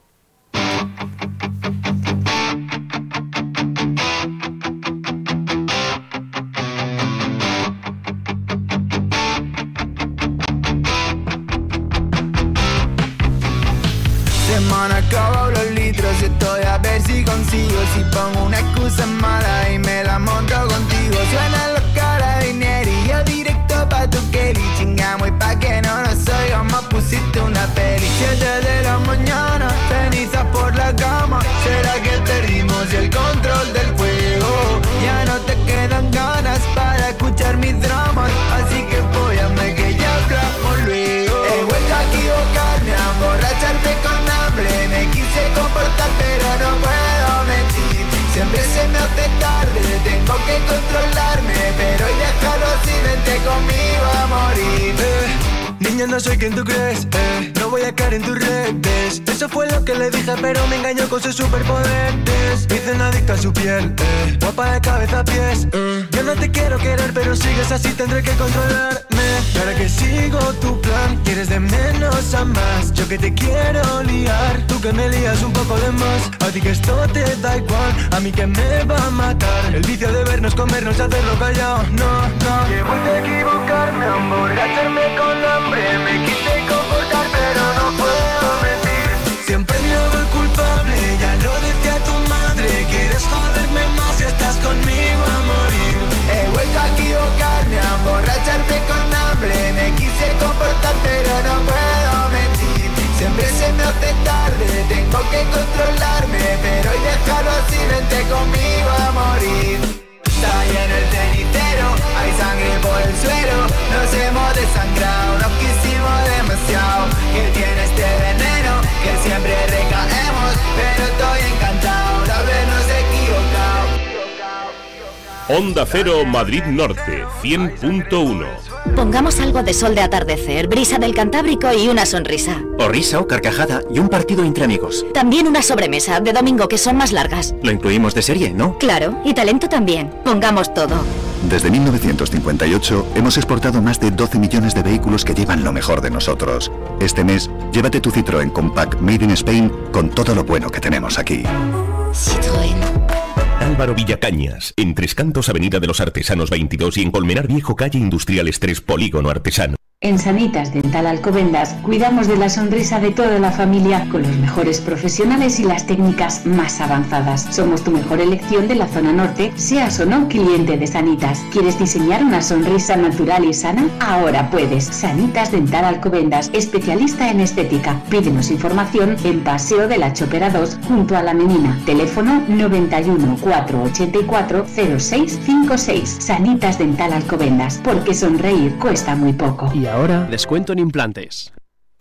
Se me han acabado los litros y estoy a ver si consigo. Si pongo una excusa mala y me la monto contigo. Suenan los carabineros y yo directo pa' tu Kelly. Chingamos y pa' que no nos oigamos pusiste una peli. Siete de la mañana, cenizas por la cama. ¿Será que perdimos el control del fuego? Ya no te quedan ganas para escuchar mis dramas. Así que apóyame que ya hablamos luego. He vuelto a equivocarme, a emborracharme con hambre. Me quise comportar pero no puedo mentir. Siempre se me hace tarde, tengo que controlarme. Pero hoy déjalo así, vente conmigo a morir. eh, Niña, no soy quien tú crees, eh, no voy a caer en tus redes. Eso fue lo que le dije pero me engañó con sus superpoderes. Dicen adicta a su piel, eh, guapa de cabeza a pies, eh. Yo no te quiero querer pero sigues así, tendré que controlarme. Y ahora que sigo tu plan, quieres de menos a más. Yo que te quiero liar, tú que me lías un poco de más. A ti que esto te da igual, a mí que me va a matar. El vicio de vernos, comernos, hacerlo callado, no, no. Que voy a equivocarme, a emborracharme con hambre. Me quise comportar pero no puedo mentir. Siempre me hago el culpable, ya lo decía tu madre. Quieres joderme más si estás conmigo a morir. He vuelto a equivocarme, a emborracharme con hambre. Me quise comportar pero no puedo mentir. Siempre se me hace tarde, tengo que controlarme. Pero hoy déjalo así, vente conmigo a morir. Está lleno el cenicero, hay sangre por el suelo. Nos hemos desangrado, nos quisimos demasiado. Que tiene este veneno, que siempre recaemos. Pero estoy encantado de habernos equivocado. Onda Cero Madrid Norte, cien punto uno. Pongamos algo de sol de atardecer, brisa del Cantábrico y una sonrisa. O risa o carcajada y un partido entre amigos. También una sobremesa de domingo que son más largas. Lo incluimos de serie, ¿no? Claro, y talento también. Pongamos todo. Desde mil novecientos cincuenta y ocho hemos exportado más de doce millones de vehículos que llevan lo mejor de nosotros. Este mes, llévate tu Citroën Compact Made in Spain con todo lo bueno que tenemos aquí. Citroën. Álvaro Villacañas, en Tres Cantos, Avenida de los Artesanos veintidós y en Colmenar Viejo, calle Industriales tres, Polígono Artesano. En Sanitas Dental Alcobendas cuidamos de la sonrisa de toda la familia con los mejores profesionales y las técnicas más avanzadas. Somos tu mejor elección de la zona norte, seas o no cliente de Sanitas. ¿Quieres diseñar una sonrisa natural y sana? Ahora puedes. Sanitas Dental Alcobendas, especialista en estética. Pídenos información en Paseo de la Chopera dos junto a la Menina. Teléfono noventa y uno, cuatrocientos ochenta y cuatro, cero seis cincuenta y seis. Sanitas Dental Alcobendas, porque sonreír cuesta muy poco. Y ahora, descuento en implantes.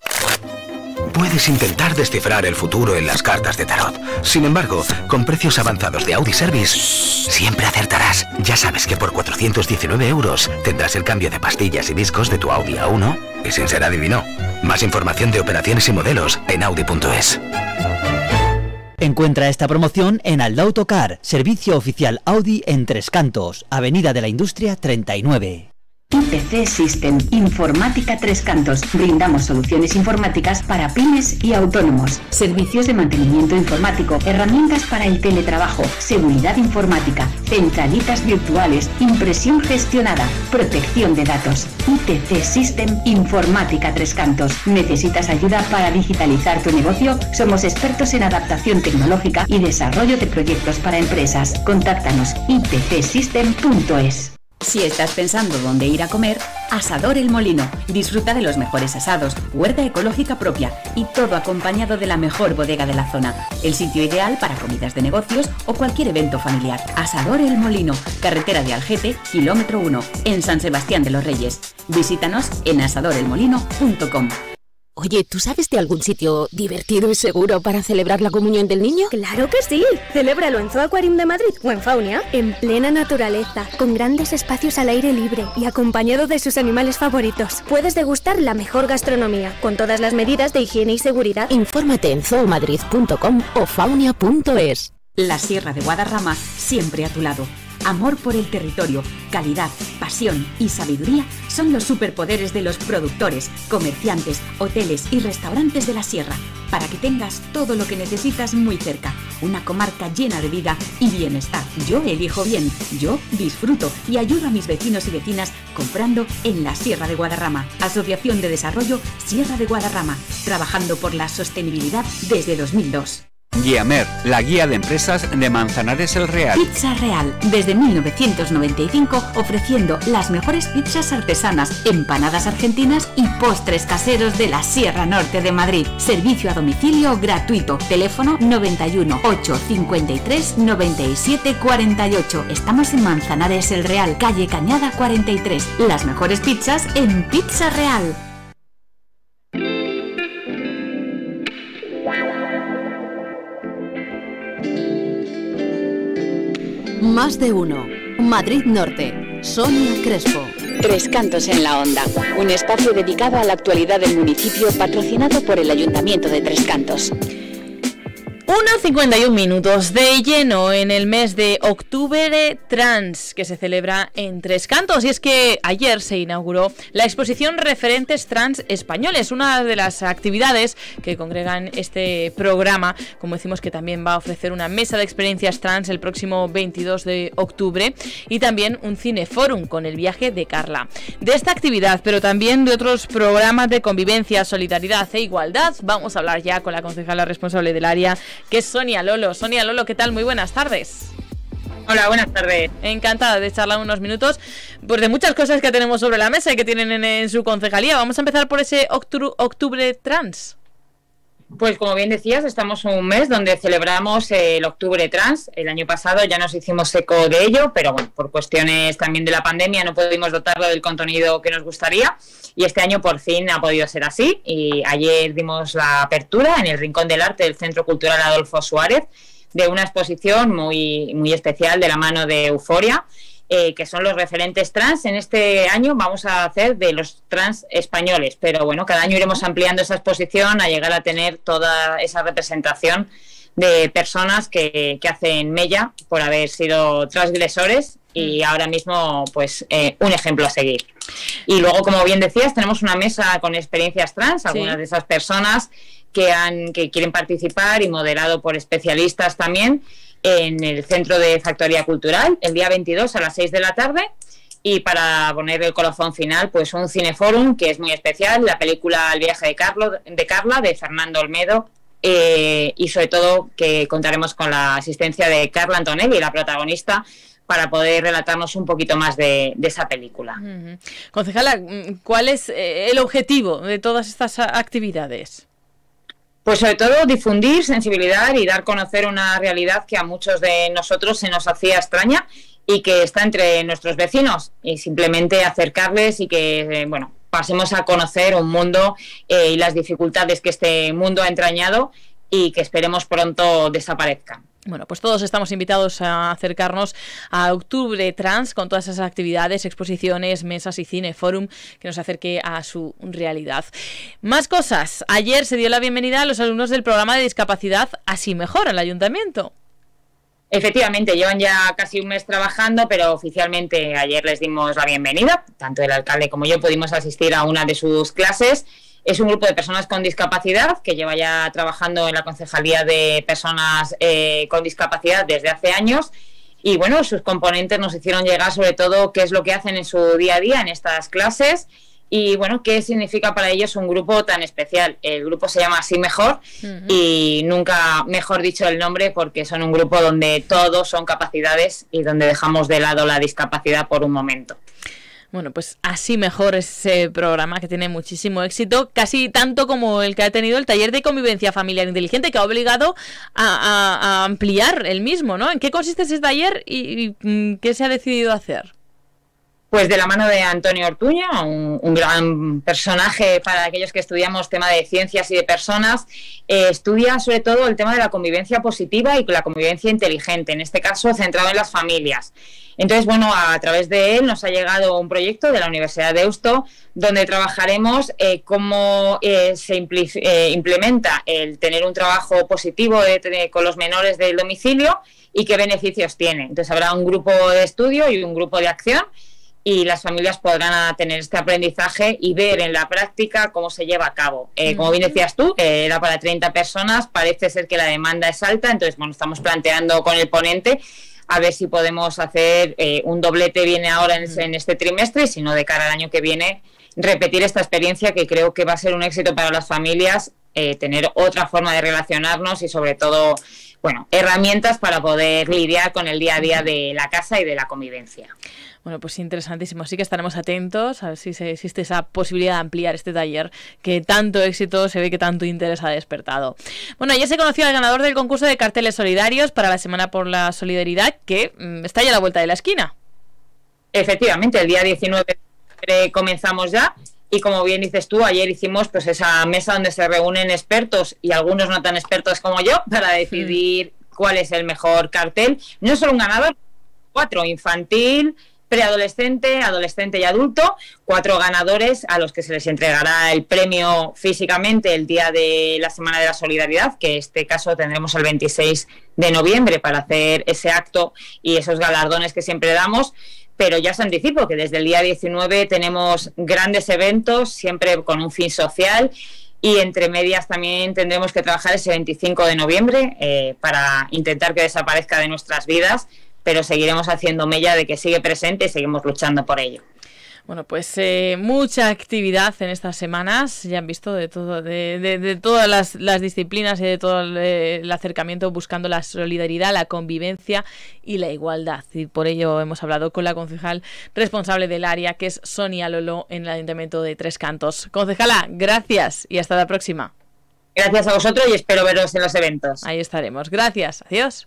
Puedes intentar descifrar el futuro en las cartas de tarot. Sin embargo, con precios avanzados de Audi Service, siempre acertarás. Ya sabes que por cuatrocientos diecinueve euros tendrás el cambio de pastillas y discos de tu Audi A uno y sin ser adivino. Más información de operaciones y modelos en audi punto es. Encuentra esta promoción en Aldao Autocar, servicio oficial Audi en Tres Cantos, Avenida de la Industria treinta y nueve. I T C System, Informática Tres Cantos. Brindamos soluciones informáticas para pymes y autónomos, servicios de mantenimiento informático, herramientas para el teletrabajo, seguridad informática, centralitas virtuales, impresión gestionada, protección de datos. I T C System, Informática Tres Cantos. ¿Necesitas ayuda para digitalizar tu negocio? Somos expertos en adaptación tecnológica y desarrollo de proyectos para empresas. Contáctanos i t c system punto es. Si estás pensando dónde ir a comer, Asador El Molino. Disfruta de los mejores asados, huerta ecológica propia y todo acompañado de la mejor bodega de la zona. El sitio ideal para comidas de negocios o cualquier evento familiar. Asador El Molino, carretera de Algete, kilómetro uno, en San Sebastián de los Reyes. Visítanos en asador el molino punto com. Oye, ¿tú sabes de algún sitio divertido y seguro para celebrar la comunión del niño? ¡Claro que sí! Celébralo en Zoo Aquarium de Madrid o en Faunia, en plena naturaleza, con grandes espacios al aire libre y acompañado de sus animales favoritos. Puedes degustar la mejor gastronomía, con todas las medidas de higiene y seguridad. Infórmate en zoo madrid punto com o faunia punto es. La Sierra de Guadarrama, siempre a tu lado. Amor por el territorio, calidad, pasión y sabiduría son los superpoderes de los productores, comerciantes, hoteles y restaurantes de la Sierra, para que tengas todo lo que necesitas muy cerca. Una comarca llena de vida y bienestar. Yo elijo bien, yo disfruto y ayudo a mis vecinos y vecinas comprando en la Sierra de Guadarrama. Asociación de Desarrollo Sierra de Guadarrama, trabajando por la sostenibilidad desde dos mil dos. Guiamer, la guía de empresas de Manzanares el Real. Pizza Real, desde mil novecientos noventa y cinco, ofreciendo las mejores pizzas artesanas, empanadas argentinas y postres caseros de la Sierra Norte de Madrid. Servicio a domicilio gratuito. Teléfono noventa y uno, ochocientos cincuenta y tres, noventa y siete cuarenta y ocho. Estamos en Manzanares el Real, calle Cañada cuarenta y tres. Las mejores pizzas en Pizza Real. Más de uno. Madrid Norte. Sonia Crespo. Tres Cantos en la Onda, un espacio dedicado a la actualidad del municipio, patrocinado por el Ayuntamiento de Tres Cantos. una cincuenta y un minutos, de lleno en el mes de octubre trans que se celebra en Tres Cantos, y es que ayer se inauguró la exposición Referentes Trans Españoles, una de las actividades que congregan este programa, como decimos, que también va a ofrecer una mesa de experiencias trans el próximo veintidós de octubre y también un cineforum con el viaje de Carla. De esta actividad, pero también de otros programas de convivencia, solidaridad e igualdad, vamos a hablar ya con la concejala responsable del área, que es Sonia Lolo. Sonia Lolo, ¿qué tal? Muy buenas tardes. Hola, buenas tardes. Encantada de charlar unos minutos pues de muchas cosas que tenemos sobre la mesa y que tienen en, en su concejalía. Vamos a empezar por ese octu- octubre trans. Pues como bien decías, estamos en un mes donde celebramos el Octubre Trans. El año pasado ya nos hicimos eco de ello, pero bueno, por cuestiones también de la pandemia no pudimos dotarlo del contenido que nos gustaría, y este año por fin ha podido ser así, y ayer dimos la apertura en el Rincón del Arte del Centro Cultural Adolfo Suárez de una exposición muy, muy especial de la mano de Euforia, Eh, que son los referentes trans. En este año vamos a hacer de los trans españoles, pero bueno, cada año iremos ampliando esa exposición a llegar a tener toda esa representación de personas que, que hacen mella por haber sido transgresores y ahora mismo pues eh, un ejemplo a seguir. Y luego, como bien decías, tenemos una mesa con experiencias trans, algunas sí. de esas personas que, han, que quieren participar, y moderado por especialistas también, en el Centro de Factoría Cultural, el día veintidós a las seis de la tarde, Y para poner el colofón final, pues un cineforum que es muy especial, la película El viaje de, Carlo, de Carla, de Fernando Olmedo, eh, y sobre todo que contaremos con la asistencia de Carla Antonelli, la protagonista, para poder relatarnos un poquito más de, de esa película. Uh-huh. Concejala, ¿cuál es el objetivo de todas estas actividades? Pues sobre todo difundir sensibilidad y dar a conocer una realidad que a muchos de nosotros se nos hacía extraña y que está entre nuestros vecinos, y simplemente acercarles y que, eh, bueno, pasemos a conocer un mundo eh, y las dificultades que este mundo ha entrañado y que esperemos pronto desaparezcan. Bueno, pues todos estamos invitados a acercarnos a Octubre Trans con todas esas actividades, exposiciones, mesas y cineforum que nos acerque a su realidad. Más cosas. Ayer se dio la bienvenida a los alumnos del programa de discapacidad Así Mejor en el Ayuntamiento. Efectivamente, llevan ya casi un mes trabajando, pero oficialmente ayer les dimos la bienvenida. Tanto el alcalde como yo pudimos asistir a una de sus clases. Es un grupo de personas con discapacidad que lleva ya trabajando en la Concejalía de Personas eh, con Discapacidad desde hace años. Y bueno, sus componentes nos hicieron llegar sobre todo qué es lo que hacen en su día a día en estas clases. Y bueno, ¿qué significa para ellos un grupo tan especial? El grupo se llama Así Mejor, uh-huh. y nunca mejor dicho el nombre, porque son un grupo donde todos son capacidades y donde dejamos de lado la discapacidad por un momento. Bueno, pues Así Mejor es ese programa que tiene muchísimo éxito, casi tanto como el que ha tenido el taller de convivencia familiar inteligente, que ha obligado a, a, a ampliar el mismo, ¿no? ¿En qué consiste ese taller y, y qué se ha decidido hacer? Pues de la mano de Antonio Ortuño, un, un gran personaje para aquellos que estudiamos tema de ciencias y de personas, eh, estudia sobre todo el tema de la convivencia positiva y la convivencia inteligente, en este caso centrado en las familias. Entonces, bueno, a través de él nos ha llegado un proyecto de la Universidad de Deusto donde trabajaremos eh, cómo eh, se impl- eh, implementa el tener un trabajo positivo de, de, con los menores del domicilio y qué beneficios tiene. Entonces habrá un grupo de estudio y un grupo de acción, y las familias podrán tener este aprendizaje y ver en la práctica cómo se lleva a cabo. Eh, como bien decías tú, que era para treinta personas, parece ser que la demanda es alta, entonces bueno, estamos planteando con el ponente a ver si podemos hacer eh, un doblete, viene ahora en, en este trimestre, y si no, de cara al año que viene, repetir esta experiencia que creo que va a ser un éxito para las familias, eh, tener otra forma de relacionarnos y sobre todo, bueno, herramientas para poder lidiar con el día a día de la casa y de la convivencia. Bueno, pues interesantísimo. Así que estaremos atentos a ver si se, existe esa posibilidad de ampliar este taller que tanto éxito, se ve que tanto interés ha despertado. Bueno, ayer se conoció al ganador del concurso de carteles solidarios para la Semana por la Solidaridad, que mmm, está ya a la vuelta de la esquina. Efectivamente, el día diecinueve eh, comenzamos ya. Y como bien dices tú, ayer hicimos pues esa mesa donde se reúnen expertos y algunos no tan expertos como yo para decidir mm. cuál es el mejor cartel. No solo un ganador, cuatro: infantil, preadolescente, adolescente y adulto, cuatro ganadores a los que se les entregará el premio físicamente el día de la Semana de la Solidaridad, que en este caso tendremos el veintiséis de noviembre para hacer ese acto y esos galardones que siempre damos. Pero ya os anticipo que desde el día diecinueve tenemos grandes eventos, siempre con un fin social, y entre medias también tendremos que trabajar ese veinticinco de noviembre eh, para intentar que desaparezca de nuestras vidas, pero seguiremos haciendo mella de que sigue presente y seguimos luchando por ello. Bueno, pues eh, mucha actividad en estas semanas, ya han visto de todo, de, de, de todas las, las disciplinas y de todo el, el acercamiento buscando la solidaridad, la convivencia y la igualdad. Y por ello hemos hablado con la concejal responsable del área, que es Sonia Lolo, en el Ayuntamiento de Tres Cantos. Concejala, gracias y hasta la próxima. Gracias a vosotros y espero veros en los eventos. Ahí estaremos. Gracias. Adiós.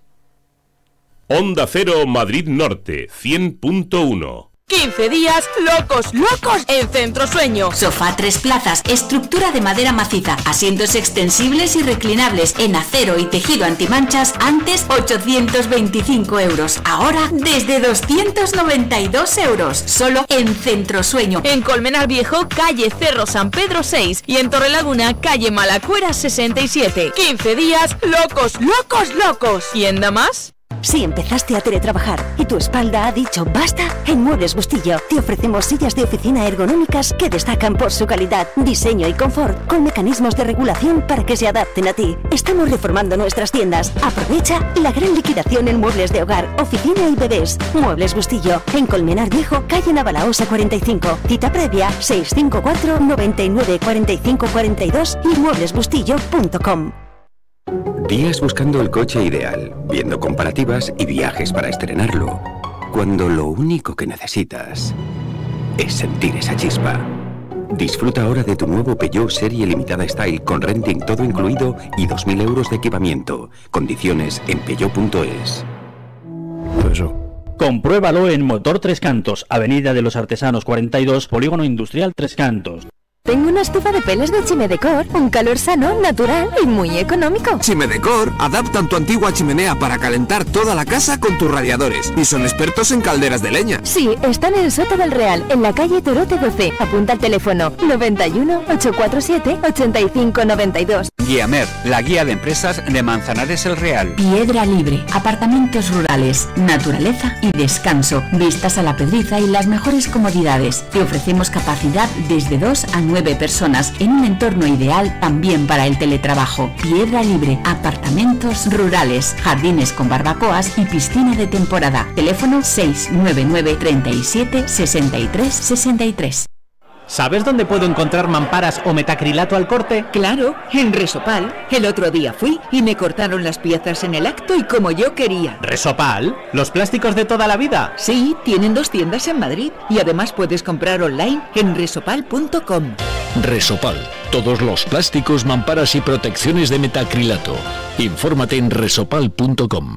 Onda Cero Madrid Norte, cien punto uno. quince días locos, locos en Centro Sueño. Sofá tres plazas, estructura de madera maciza, asientos extensibles y reclinables en acero y tejido antimanchas, antes ochocientos veinticinco euros, ahora desde doscientos noventa y dos euros, solo en Centro Sueño. En Colmenar Viejo, calle Cerro San Pedro seis, y en Torrelaguna, calle Malacuera sesenta y siete. quince días locos, locos, locos. ¿Y en Damas? Si empezaste a teletrabajar y tu espalda ha dicho basta, en Muebles Bustillo te ofrecemos sillas de oficina ergonómicas que destacan por su calidad, diseño y confort, con mecanismos de regulación para que se adapten a ti. Estamos reformando nuestras tiendas. Aprovecha la gran liquidación en muebles de hogar, oficina y bebés. Muebles Bustillo, en Colmenar Viejo, calle Navalaosa cuarenta y cinco. Cita previa seis cinco cuatro, noventa y nueve, cuarenta y cinco, cuarenta y dos y muebles bustillo punto com. Días buscando el coche ideal, viendo comparativas y viajes para estrenarlo, cuando lo único que necesitas es sentir esa chispa. Disfruta ahora de tu nuevo Peugeot Serie Limitada Style con renting todo incluido y dos mil euros de equipamiento. Condiciones en peugeot punto es. Eso. Compruébalo en Motor Tres Cantos, Avenida de los Artesanos cuarenta y dos, Polígono Industrial Tres Cantos. Tengo una estufa de peles de Chimedecor, un calor sano, natural y muy económico. Chimedecor adaptan tu antigua chimenea para calentar toda la casa con tus radiadores y son expertos en calderas de leña. Sí, están en el Soto del Real, en la calle Torote doce. Apunta al teléfono noventa y uno, ochocientos cuarenta y siete, ochenta y cinco noventa y dos. Guiamer, la guía de empresas de Manzanares el Real. Piedra Libre, apartamentos rurales, naturaleza y descanso, vistas a la Pedriza y las mejores comodidades. Te ofrecemos capacidad desde dos a nueve personas en un entorno ideal también para el teletrabajo. Piedra Libre, apartamentos rurales, jardines con barbacoas y piscina de temporada. Teléfono seis nueve nueve, treinta y siete, sesenta y tres, sesenta y tres. ¿Sabes dónde puedo encontrar mamparas o metacrilato al corte? Claro, en Resopal. El otro día fui y me cortaron las piezas en el acto y como yo quería. ¿Resopal? ¿Los plásticos de toda la vida? Sí, tienen dos tiendas en Madrid y además puedes comprar online en resopal punto com. Resopal. Todos los plásticos, mamparas y protecciones de metacrilato. Infórmate en resopal punto com.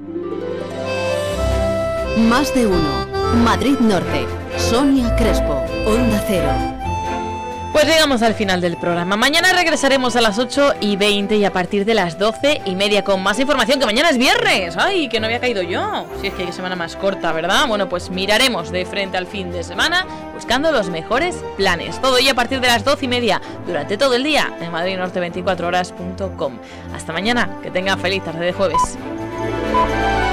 Más de uno. Madrid Norte. Sonia Crespo. Onda Cero. Pues llegamos al final del programa. Mañana regresaremos a las ocho y veinte y a partir de las doce y media con más información, que mañana es viernes. ¡Ay, que no había caído yo! Si es que hay semana más corta, ¿verdad? Bueno, pues miraremos de frente al fin de semana buscando los mejores planes. Todo ello a partir de las doce y media durante todo el día en madrid norte veinticuatro horas punto com. Hasta mañana, que tengan feliz tarde de jueves.